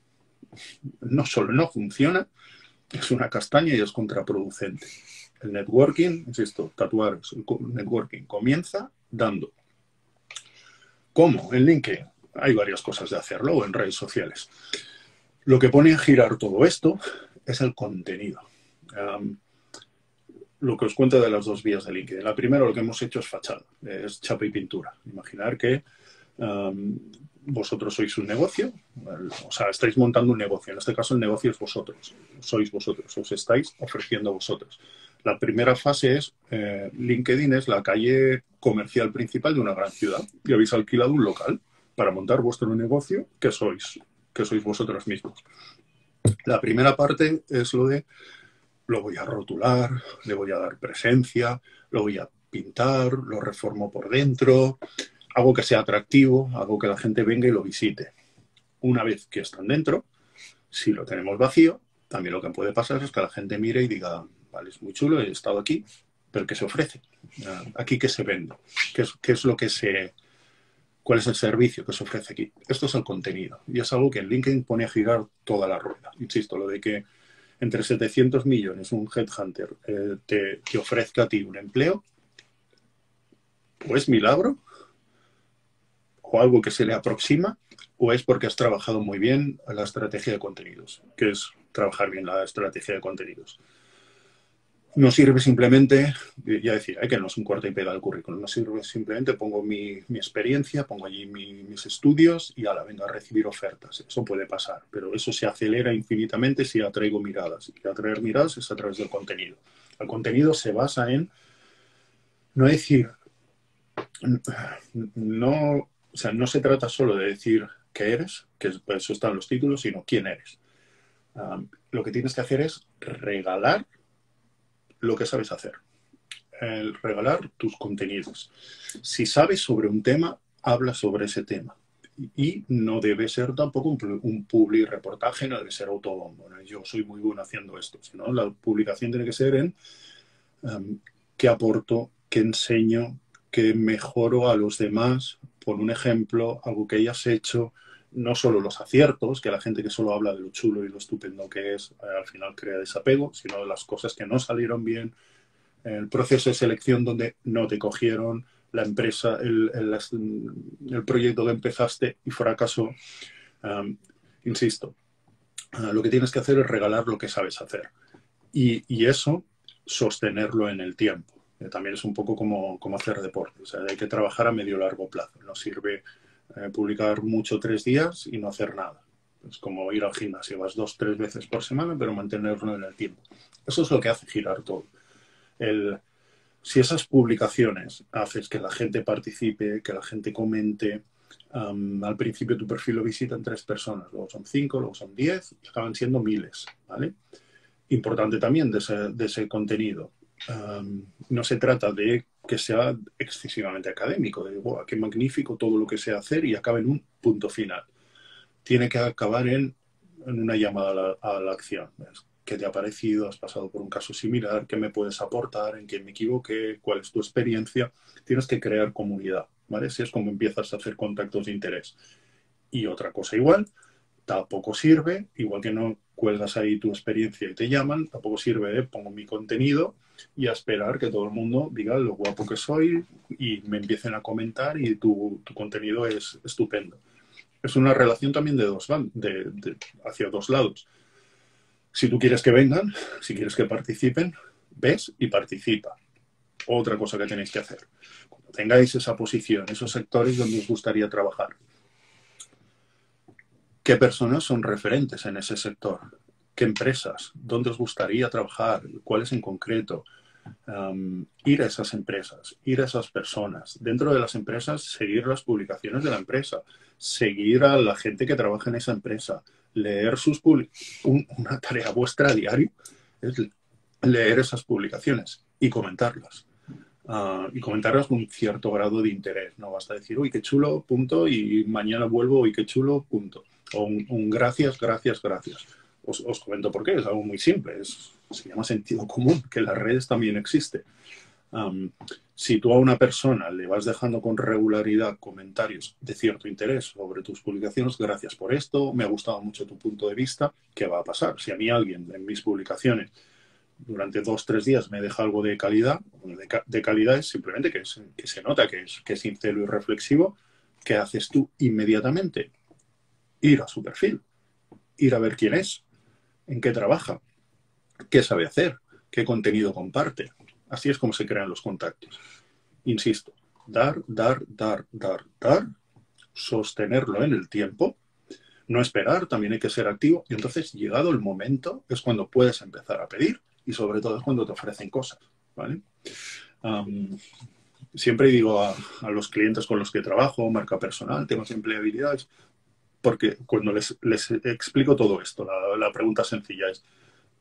No solo no funciona, es una castaña y es contraproducente. El networking, insisto, tatuaros, el networking comienza dando. ¿Cómo? En LinkedIn hay varias cosas de hacerlo, o en redes sociales. Lo que pone a girar todo esto es el contenido. Um, lo que os cuento de las dos vías de LinkedIn. La primera, lo que hemos hecho es fachada, es chapa y pintura. Imaginar que um, vosotros sois un negocio, o sea, estáis montando un negocio. En este caso, el negocio es vosotros, sois vosotros, os estáis ofreciendo a vosotros. La primera fase es, eh, LinkedIn es la calle comercial principal de una gran ciudad y habéis alquilado un local para montar vuestro negocio que sois, que sois vosotros mismos. La primera parte es lo de lo voy a rotular, le voy a dar presencia, lo voy a pintar, lo reformo por dentro, hago que sea atractivo, hago que la gente venga y lo visite. Una vez que están dentro, si lo tenemos vacío, también lo que puede pasar es que la gente mire y diga, vale, es muy chulo, he estado aquí, pero ¿qué se ofrece? ¿Aquí qué se vende? ¿Qué es, qué es lo que se... ¿Cuál es el servicio que se ofrece aquí? Esto es el contenido. Y es algo que en LinkedIn pone a girar toda la rueda. Insisto, lo de que entre setecientos millones un headhunter eh, te, te ofrezca a ti un empleo, o es milagro, o algo que se le aproxima, o es porque has trabajado muy bien la estrategia de contenidos, que es trabajar bien la estrategia de contenidos. No sirve simplemente, ya decía, ¿eh? que no es un corte y pega del currículum, no sirve simplemente, pongo mi, mi experiencia, pongo allí mi, mis estudios y ahora venga a recibir ofertas. Eso puede pasar, pero eso se acelera infinitamente si atraigo miradas. Y atraer miradas es a través del contenido. El contenido se basa en no decir, no, o sea, no se trata solo de decir qué eres, que eso está en los títulos, sino quién eres. Um, lo que tienes que hacer es regalar lo que sabes hacer. El regalar tus contenidos. Si sabes sobre un tema, habla sobre ese tema. Y no debe ser tampoco un, un public reportaje, no debe ser autobombo, ¿no? Yo soy muy bueno haciendo esto, sino la publicación tiene que ser en um, qué aporto, qué enseño, qué mejoro a los demás, por un ejemplo, algo que hayas hecho, no solo los aciertos, que la gente que solo habla de lo chulo y lo estupendo que es, eh, al final crea desapego, sino de las cosas que no salieron bien, el proceso de selección donde no te cogieron, la empresa, el, el, el proyecto que empezaste y fracasó. Um, insisto, uh, lo que tienes que hacer es regalar lo que sabes hacer. Y, y eso, sostenerlo en el tiempo. Eh, también es un poco como, como hacer deporte. O sea, hay que trabajar a medio largo plazo. No sirve eh, publicar mucho tres días y no hacer nada. Es como ir al gimnasio. Vas dos, tres veces por semana, pero mantenerlo en el tiempo. Eso es lo que hace girar todo. El, si esas publicaciones haces que la gente participe, que la gente comente, um, al principio tu perfil lo visitan tres personas, luego son cinco, luego son diez, y acaban siendo miles, ¿vale? Importante también de ese, de ese contenido. Um, no se trata de que sea excesivamente académico, de wow, qué magnífico todo lo que sé hacer y acabe en un punto final. Tiene que acabar en, en una llamada a la, a la acción. ¿Qué te ha parecido? ¿Has pasado por un caso similar? ¿Qué me puedes aportar? ¿En qué me equivoqué? ¿Cuál es tu experiencia? Tienes que crear comunidad, ¿vale? Así es como empiezas a hacer contactos de interés. Y otra cosa igual, tampoco sirve, igual que no cuelgas ahí tu experiencia y te llaman, tampoco sirve de pongo mi contenido y a esperar que todo el mundo diga lo guapo que soy y me empiecen a comentar y tu, tu contenido es estupendo. Es una relación también de dos de, de, hacia dos lados. Si tú quieres que vengan, si quieres que participen, ves y participa. Otra cosa que tenéis que hacer. Cuando tengáis esa posición, esos sectores donde os gustaría trabajar, ¿qué personas son referentes en ese sector? ¿Qué empresas? ¿Dónde os gustaría trabajar? ¿Cuáles en concreto? Um, ir a esas empresas, ir a esas personas. Dentro de las empresas, seguir las publicaciones de la empresa, seguir a la gente que trabaja en esa empresa, leer sus un, una tarea vuestra a diario es leer esas publicaciones y comentarlas. Uh, y comentarlas con un cierto grado de interés. No basta decir, uy, qué chulo, punto, y mañana vuelvo, uy, qué chulo, punto. O un, un gracias, gracias, gracias. Os, os comento por qué, es algo muy simple, es, se llama sentido común, que en las redes también existe. Um, si tú a una persona le vas dejando con regularidad comentarios de cierto interés sobre tus publicaciones, gracias por esto, me ha gustado mucho tu punto de vista, ¿qué va a pasar? Si a mí alguien en mis publicaciones durante dos, tres días me deja algo de calidad, de, de calidad es simplemente que, es, que se nota que es, que es sincero y reflexivo, ¿qué haces tú inmediatamente? Ir a su perfil, ir a ver quién es, en qué trabaja, qué sabe hacer, qué contenido comparte. Así es como se crean los contactos. Insisto, dar, dar, dar, dar, dar, sostenerlo en el tiempo, no esperar, también hay que ser activo, y entonces, llegado el momento, es cuando puedes empezar a pedir, y sobre todo es cuando te ofrecen cosas, ¿vale? Um, siempre digo a, a los clientes con los que trabajo, marca personal, temas de empleabilidad, porque cuando les, les explico todo esto, la, la pregunta sencilla es,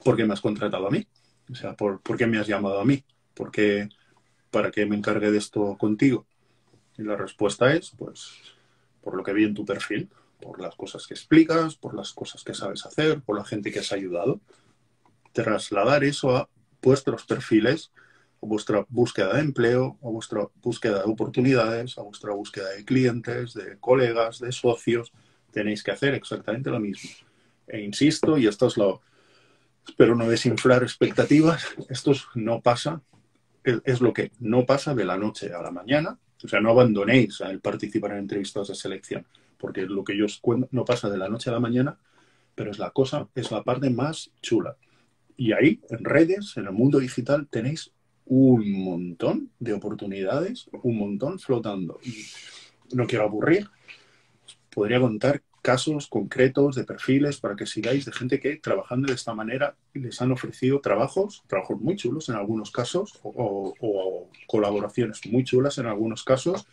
¿por qué me has contratado a mí? O sea, ¿por, ¿por qué me has llamado a mí? ¿Por qué, para que me encargue de esto contigo? Y la respuesta es, pues, por lo que vi en tu perfil, por las cosas que explicas, por las cosas que sabes hacer, por la gente que has ayudado. Trasladar eso a vuestros perfiles, a vuestra búsqueda de empleo, a vuestra búsqueda de oportunidades, a vuestra búsqueda de clientes, de colegas, de socios. Tenéis que hacer exactamente lo mismo. E insisto, y esto es lo... Espero no desinflar expectativas, esto no pasa, es lo que no pasa de la noche a la mañana. O sea, no abandonéis el participar en entrevistas de selección, porque lo que yo os cuento no pasa de la noche a la mañana, pero es la cosa, es la parte más chula. Y ahí, en redes, en el mundo digital, tenéis un montón de oportunidades, un montón flotando. Y no quiero aburrir, podría contar casos concretos de perfiles para que sigáis de gente que trabajando de esta manera les han ofrecido trabajos, trabajos muy chulos en algunos casos, o, o, o colaboraciones muy chulas en algunos casos,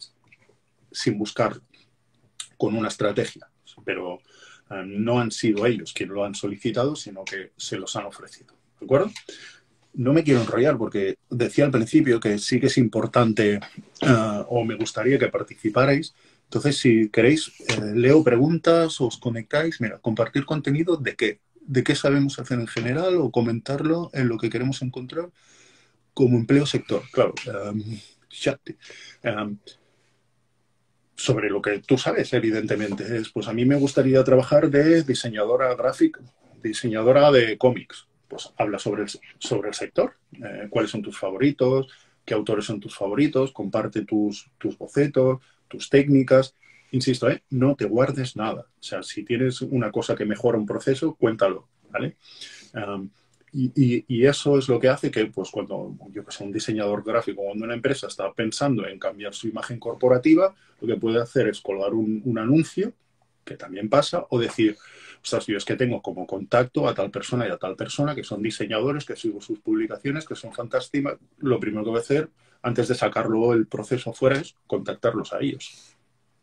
sin buscarlo, con una estrategia. Pero eh, no han sido ellos quienes lo han solicitado, sino que se los han ofrecido. ¿De acuerdo? No me quiero enrollar porque decía al principio que sí que es importante uh, o me gustaría que participarais. Entonces, si queréis, eh, leo preguntas, os conectáis. Mira, compartir contenido de qué, de qué sabemos hacer en general o comentarlo en lo que queremos encontrar como empleo sector. Claro, um, chat, um, sobre lo que tú sabes, evidentemente. Es, pues a mí me gustaría trabajar de diseñadora gráfica, diseñadora de cómics. Pues habla sobre el, sobre el sector, eh, cuáles son tus favoritos, qué autores son tus favoritos, comparte tus, tus bocetos, tus técnicas. Insisto, ¿eh? No te guardes nada. O sea, si tienes una cosa que mejora un proceso, cuéntalo, ¿vale? Um, y, y, y eso es lo que hace que, pues cuando, yo que sé, un diseñador gráfico, cuando una empresa está pensando en cambiar su imagen corporativa, lo que puede hacer es colgar un, un anuncio, que también pasa, o decir, ostras, yo es que tengo como contacto a tal persona y a tal persona que son diseñadores, que sigo sus publicaciones, que son fantásticas. Lo primero que voy a hacer, antes de sacarlo el proceso afuera, es contactarlos a ellos.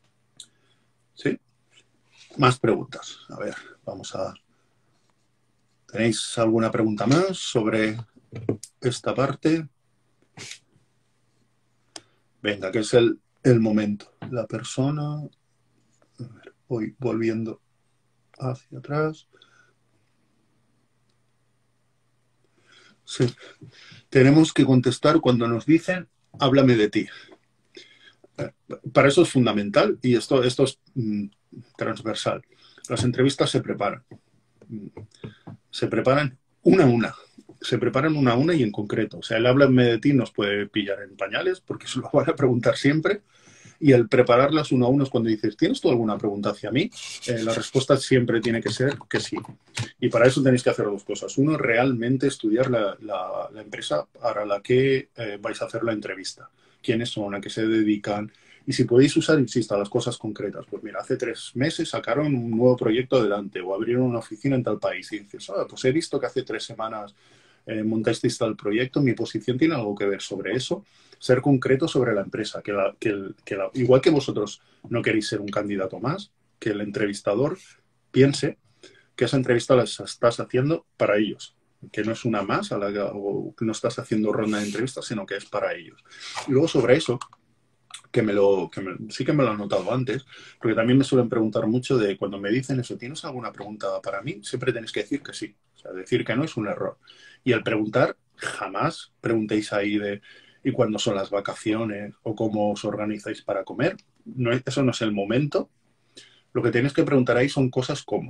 ¿Sí? Más preguntas. A ver, vamos a... ¿Tenéis alguna pregunta más sobre esta parte? Venga, que es el, el momento. La persona... A ver, voy volviendo hacia atrás. Sí. Tenemos que contestar cuando nos dicen, háblame de ti. Para eso es fundamental y esto, esto es mm, transversal. Las entrevistas se preparan. Se preparan una a una. Se preparan una a una y en concreto. O sea, el háblame de ti nos puede pillar en pañales porque se lo van a preguntar siempre. Y el prepararlas uno a uno es cuando dices, ¿tienes tú alguna pregunta hacia mí? Eh, la respuesta siempre tiene que ser que sí. Y para eso tenéis que hacer dos cosas. Uno, realmente estudiar la, la, la empresa para la que eh, vais a hacer la entrevista. ¿Quiénes son? ¿A qué se dedican? Y si podéis usar, insisto, las cosas concretas. Pues mira, hace tres meses sacaron un nuevo proyecto adelante o abrieron una oficina en tal país. Y dices, ah, pues he visto que hace tres semanas eh, montasteis tal proyecto. Mi posición tiene algo que ver sobre eso. Ser concreto sobre la empresa. Que la, que el, que la, igual que vosotros no queréis ser un candidato más, que el entrevistador piense que esa entrevista la estás haciendo para ellos. Que no es una más a la que, o que no estás haciendo ronda de entrevistas, sino que es para ellos. Y luego sobre eso, que me lo, que me, sí que me lo han notado antes, porque también me suelen preguntar mucho de cuando me dicen eso, ¿tienes alguna pregunta para mí? Siempre tenéis que decir que sí. O sea, decir que no es un error. Y al preguntar, jamás preguntéis ahí de ¿y cuándo son las vacaciones? ¿O cómo os organizáis para comer? No, eso no es el momento. Lo que tenéis que preguntar ahí son cosas como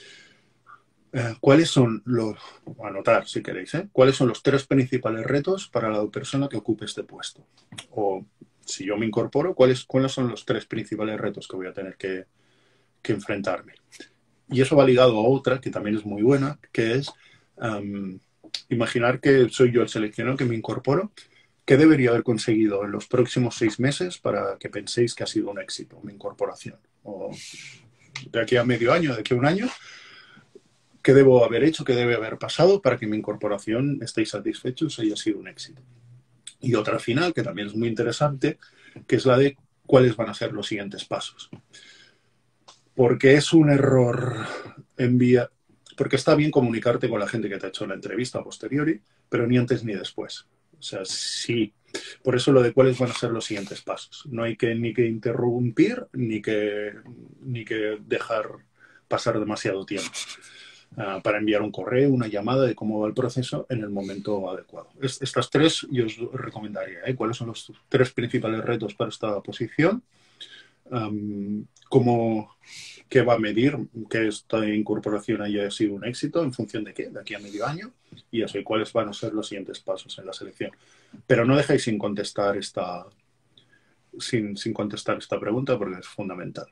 eh, ¿cuáles son los, anotar si queréis, ¿eh? ¿Cuáles son los tres principales retos para la persona que ocupe este puesto? O si yo me incorporo, ¿cuáles, cuáles son los tres principales retos que voy a tener que, que enfrentarme? Y eso va ligado a otra que también es muy buena, que es um, imaginar que soy yo el seleccionado que me incorporo. ¿Qué debería haber conseguido en los próximos seis meses para que penséis que ha sido un éxito mi incorporación? O de aquí a medio año, de aquí a un año, ¿qué debo haber hecho? ¿Qué debe haber pasado para que mi incorporación estéis satisfechos y haya sido un éxito? Y otra final, que también es muy interesante, que es la de cuáles van a ser los siguientes pasos. Porque es un error enviar... porque está bien comunicarte con la gente que te ha hecho la entrevista a posteriori, pero ni antes ni después. O sea, sí. Por eso lo de cuáles van a ser los siguientes pasos. No hay que ni que interrumpir ni que, ni que dejar pasar demasiado tiempo uh, para enviar un correo, una llamada de cómo va el proceso en el momento adecuado. Es, estas tres yo os recomendaría. ¿eh? ¿Cuáles son los tres principales retos para esta posición? Um, cómo, qué va a medir que esta incorporación haya sido un éxito, en función de qué, de aquí a medio año, y eso, y cuáles van a ser los siguientes pasos en la selección. Pero no dejéis sin contestar esta, sin, sin contestar esta pregunta porque es fundamental.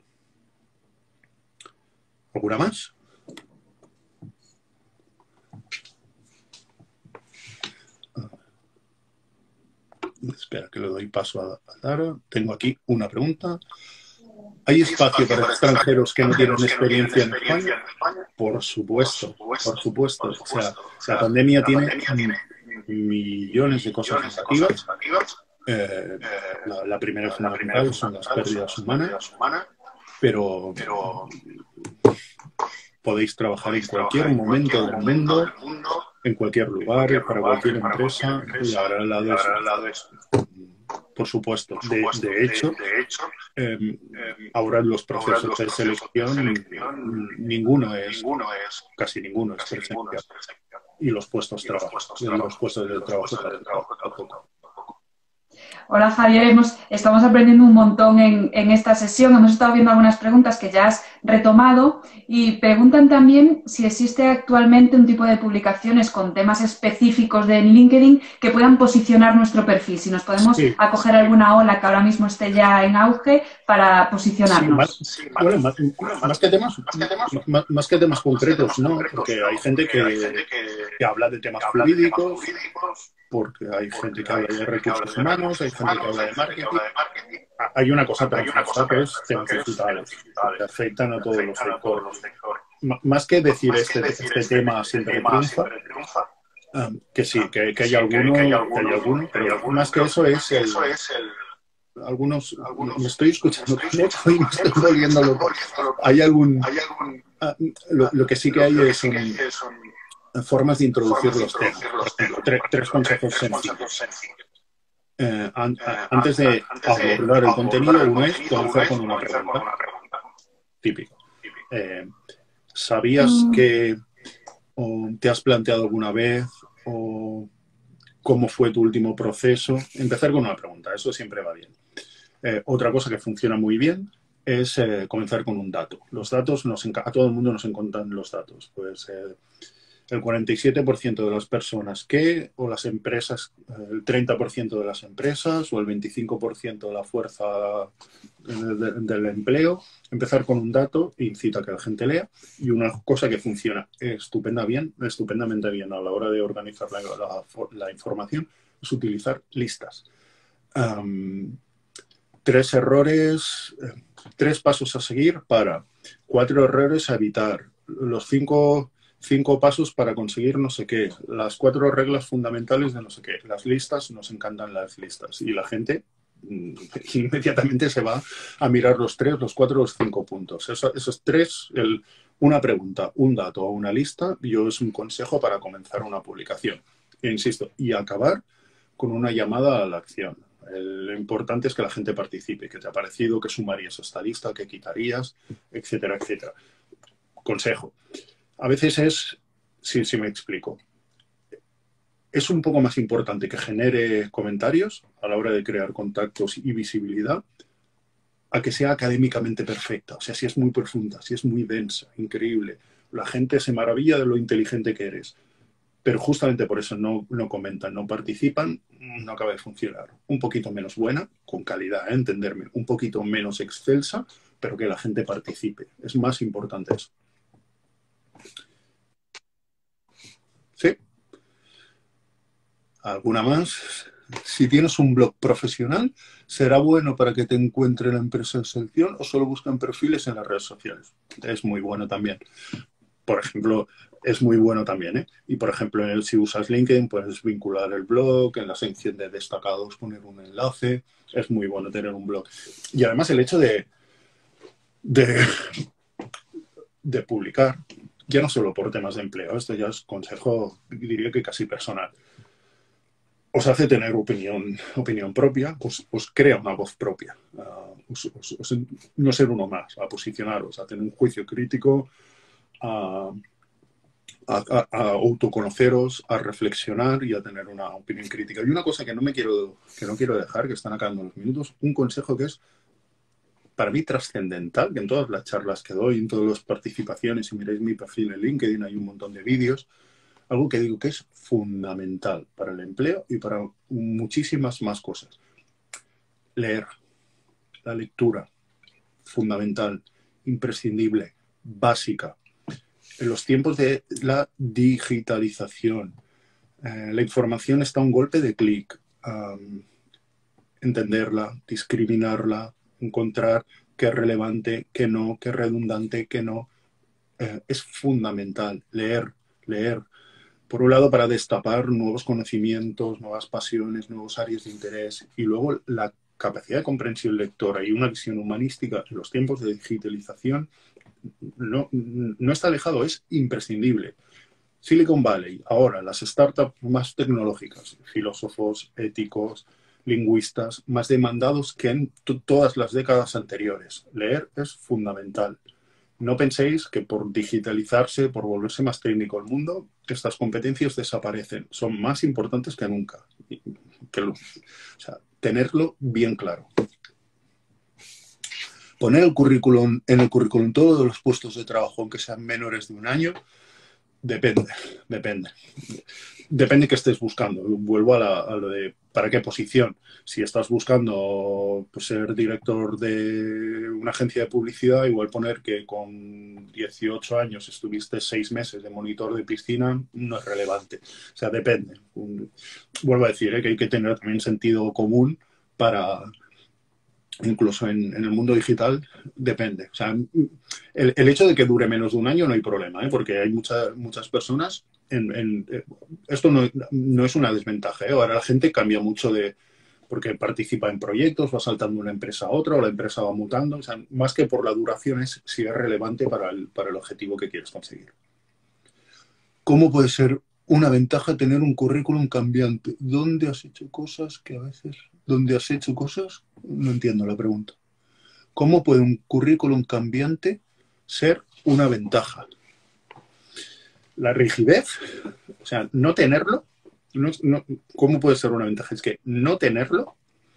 ¿Alguna más? Espera, que le doy paso a, a Dara. Tengo aquí una pregunta. ¿Hay espacio para extranjeros que no tienen experiencia en España? Por supuesto, por supuesto. O sea, la pandemia tiene millones de cosas negativas. Eh, la, la primera es fundamental, son las pérdidas humanas, pero podéis trabajar en cualquier momento del mundo, en cualquier lugar, para cualquier empresa, y habrá al lado eso. Por supuesto. De, de hecho, eh, ahora los procesos de selección, ninguno es, casi ninguno es presencial. Y los puestos de trabajo, los puestos de trabajo. Hola Javier, hemos, estamos aprendiendo un montón en, en esta sesión. Hemos estado viendo algunas preguntas que ya has retomado y preguntan también si existe actualmente un tipo de publicaciones con temas específicos de LinkedIn que puedan posicionar nuestro perfil. Si nos podemos sí, acoger a alguna ola que ahora mismo esté ya en auge para posicionarnos. Sí, más, bueno, más, más, que temas, más, más que temas concretos, ¿no? Porque hay gente que, que habla de temas jurídicos, porque hay gente que habla de recursos humanos, hay gente que habla de marketing. Hay una cosa transversal que es temas digitales, que afectan a todos los sectores. Más que decir este, este tema siempre triunfa, um, que sí, que, que hay alguno, que hay alguno, pero más que eso es el... Algunos, me estoy escuchando con eco y me estoy volviendo loco. Hay algún... Uh, lo, lo que sí que hay es un... formas de introducir los temas. Por ejemplo, tres, tres consejos sencillos. Eh, an, a, antes de abordar el contenido, uno es comenzar con una pregunta. Típico. Eh, ¿Sabías mm. que o te has planteado alguna vez o cómo fue tu último proceso? Empezar con una pregunta, eso siempre va bien. Eh, otra cosa que funciona muy bien es eh, comenzar con un dato. Los datos, nos a todo el mundo nos encantan los datos. Pues... Eh, el cuarenta y siete por ciento de las personas que, o las empresas, el treinta por ciento de las empresas, o el veinticinco por ciento de la fuerza de, de, del empleo, empezar con un dato incita a que la gente lea. Y una cosa que funciona estupenda bien, estupendamente bien a la hora de organizar la, la, la información es utilizar listas. Um, tres errores, tres pasos a seguir para, cuatro errores a evitar, los cinco... Cinco pasos para conseguir no sé qué, las cuatro reglas fundamentales de no sé qué. Las listas, nos encantan las listas. Y la gente mm, inmediatamente se va a mirar los tres, los cuatro, los cinco puntos. Eso, esos tres, el, una pregunta, un dato o una lista, yo es un consejo para comenzar una publicación. E insisto, y acabar con una llamada a la acción. El, lo importante es que la gente participe, que te ha parecido, que sumarías a esta lista, que quitarías, etcétera, etcétera. Consejo. A veces es, sí, sí me explico, es un poco más importante que genere comentarios a la hora de crear contactos y visibilidad a que sea académicamente perfecta. O sea, si es muy profunda, si es muy densa, increíble. La gente se maravilla de lo inteligente que eres. Pero justamente por eso no, no comentan, no participan, no acaba de funcionar. Un poquito menos buena, con calidad, ¿eh? Entenderme. Un poquito menos excelsa, pero que la gente participe. Es más importante eso. ¿Sí? ¿Alguna más? Si tienes un blog profesional, ¿será bueno para que te encuentre la empresa en selección o solo buscan perfiles en las redes sociales? Es muy bueno también. Por ejemplo, es muy bueno también, ¿eh? Y por ejemplo, si usas LinkedIn, puedes vincular el blog, en la sección de destacados poner un enlace. Es muy bueno tener un blog. Y además el hecho de, de, de publicar, ya no solo por temas de empleo, esto ya es consejo, diría que casi personal. Os hace tener opinión, opinión propia, os, os crea una voz propia. Uh, os, os, os, no ser uno más, a posicionaros, a tener un juicio crítico, a, a, a, a autoconoceros, a reflexionar y a tener una opinión crítica. Y una cosa que no me quiero, que no quiero dejar, que están acabando los minutos, un consejo que es para mí trascendental, que en todas las charlas que doy, en todas las participaciones, si miráis mi perfil en LinkedIn, hay un montón de vídeos, algo que digo que es fundamental para el empleo y para muchísimas más cosas. Leer, la lectura, fundamental, imprescindible, básica. En los tiempos de la digitalización, eh, la información está a un golpe de clic. Um, entenderla, discriminarla, encontrar qué es relevante, qué no, qué es redundante, qué no. Eh, es fundamental leer, leer. Por un lado, para destapar nuevos conocimientos, nuevas pasiones, nuevos áreas de interés, y luego la capacidad de comprensión lectora y una visión humanística en los tiempos de digitalización no, no está alejado, es imprescindible. Silicon Valley, ahora las startups más tecnológicas, filósofos, éticos, lingüistas, más demandados que en todas las décadas anteriores. Leer es fundamental. No penséis que por digitalizarse, por volverse más técnico el mundo, estas competencias desaparecen. Son más importantes que nunca. Que lo, o sea, tenerlo bien claro. Poner el currículum, en el currículum todos los puestos de trabajo, aunque sean menores de un año, depende, depende. Depende que estés buscando. Vuelvo a, la, a lo de para qué posición. Si estás buscando pues, ser director de una agencia de publicidad, igual poner que con dieciocho años estuviste seis meses de monitor de piscina no es relevante. O sea, depende. Vuelvo a decir ¿eh? que hay que tener también sentido común para... Incluso en, en el mundo digital, depende. O sea, el, el hecho de que dure menos de un año no hay problema, ¿eh? Porque hay mucha, muchas personas... En, en, esto no, no es una desventaja, ¿eh? Ahora la gente cambia mucho de... porque participa en proyectos, va saltando de una empresa a otra o la empresa va mutando. O sea, más que por la duración es si es relevante para el, para el objetivo que quieres conseguir. ¿Cómo puede ser una ventaja tener un currículum cambiante? ¿Dónde has hecho cosas que a veces... ¿Dónde has hecho cosas? No entiendo la pregunta. ¿Cómo puede un currículum cambiante ser una ventaja? La rigidez, o sea, no tenerlo, no, no, ¿cómo puede ser una ventaja? Es que no tenerlo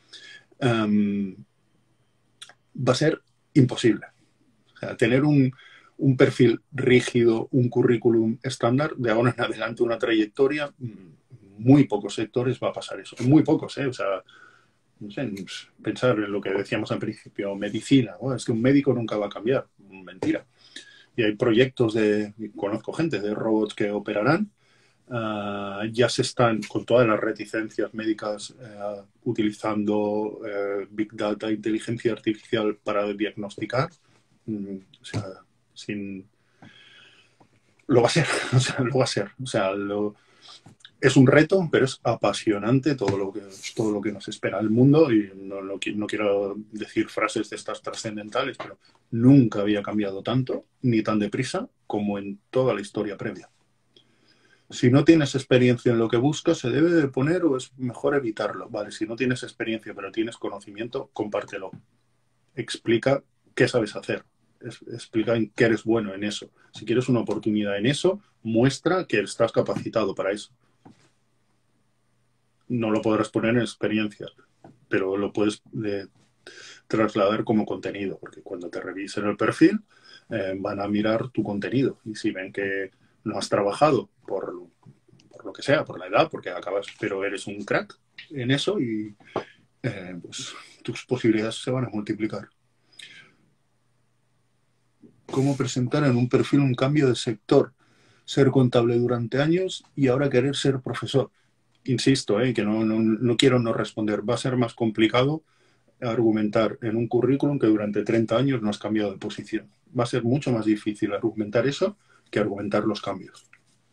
um, va a ser imposible. O sea, tener un, un perfil rígido, un currículum estándar, de ahora en adelante una trayectoria, muy pocos sectores va a pasar eso. Muy pocos, ¿eh? O sea, no sé, pensar en lo que decíamos al principio, medicina, bueno, es que un médico nunca va a cambiar, mentira. Y hay proyectos de, conozco gente de robots que operarán, uh, ya se están con todas las reticencias médicas uh, utilizando uh, Big Data, inteligencia artificial para diagnosticar, mm, o sea, sin... Lo va a ser, o sea, lo va a ser, o sea, lo... Es un reto, pero es apasionante todo lo que, todo lo que nos espera el mundo y no, no, no quiero decir frases de estas trascendentales, pero nunca había cambiado tanto ni tan deprisa como en toda la historia previa. Si no tienes experiencia en lo que buscas, ¿se debe de poner o es mejor evitarlo? Vale, si no tienes experiencia pero tienes conocimiento, compártelo. Explica qué sabes hacer. Explica en qué eres bueno en eso. Si quieres una oportunidad en eso, muestra que estás capacitado para eso. No lo podrás poner en experiencia, pero lo puedes eh, trasladar como contenido, porque cuando te revisen el perfil eh, van a mirar tu contenido y si ven que no has trabajado por, por lo que sea, por la edad, porque acabas, pero eres un crack en eso y eh, pues tus posibilidades se van a multiplicar. ¿Cómo presentar en un perfil un cambio de sector? Ser contable durante años y ahora querer ser profesor. Insisto, eh, que no, no, no quiero no responder. Va a ser más complicado argumentar en un currículum que durante treinta años no has cambiado de posición. Va a ser mucho más difícil argumentar eso que argumentar los cambios.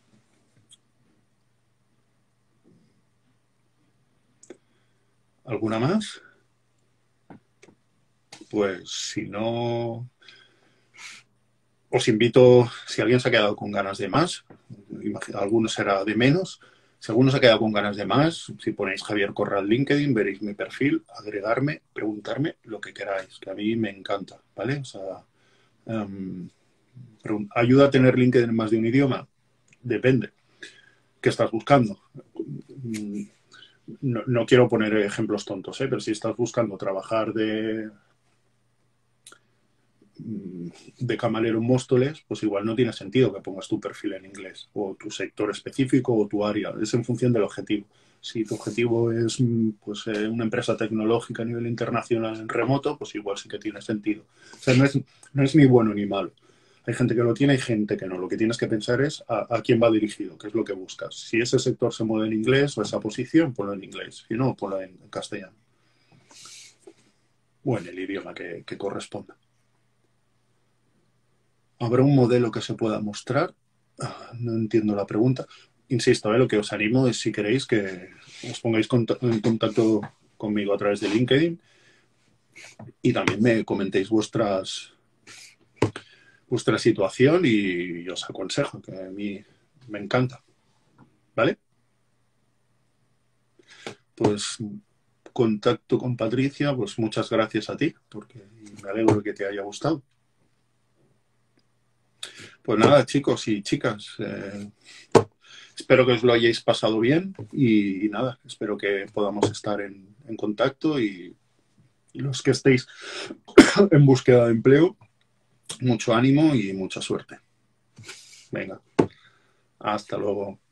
¿Alguna más? Pues si no... os invito, si alguien se ha quedado con ganas de más, imagino, algunos será de menos, si alguno se ha quedado con ganas de más, si ponéis Javier Corral LinkedIn, veréis mi perfil, agregarme, preguntarme lo que queráis, que a mí me encanta, ¿vale? O sea, um, ¿ayuda a tener LinkedIn en más de un idioma? Depende. ¿Qué estás buscando? No, no quiero poner ejemplos tontos, ¿eh? Pero si estás buscando trabajar de... de camarero en Móstoles, pues igual no tiene sentido que pongas tu perfil en inglés o tu sector específico o tu área. Es en función del objetivo. Si tu objetivo es pues, eh, una empresa tecnológica a nivel internacional en remoto, pues igual sí que tiene sentido. O sea, no es, no es ni bueno ni malo. Hay gente que lo tiene y gente que no. Lo que tienes que pensar es a, a quién va dirigido, qué es lo que buscas. Si ese sector se mueve en inglés o esa posición, ponlo en inglés. Si no, ponlo en castellano. O en el idioma que, que corresponda. ¿Habrá un modelo que se pueda mostrar? No entiendo la pregunta. Insisto, ¿eh? Lo que os animo es, si queréis, que os pongáis en contacto conmigo a través de LinkedIn y también me comentéis vuestras vuestra situación y os aconsejo, que a mí me encanta. ¿Vale? Pues contacto con Patricia, pues muchas gracias a ti, porque me alegro que te haya gustado. Pues nada, chicos y chicas, eh, espero que os lo hayáis pasado bien y, y nada, espero que podamos estar en, en contacto y, y los que estéis en búsqueda de empleo, mucho ánimo y mucha suerte. Venga, hasta luego.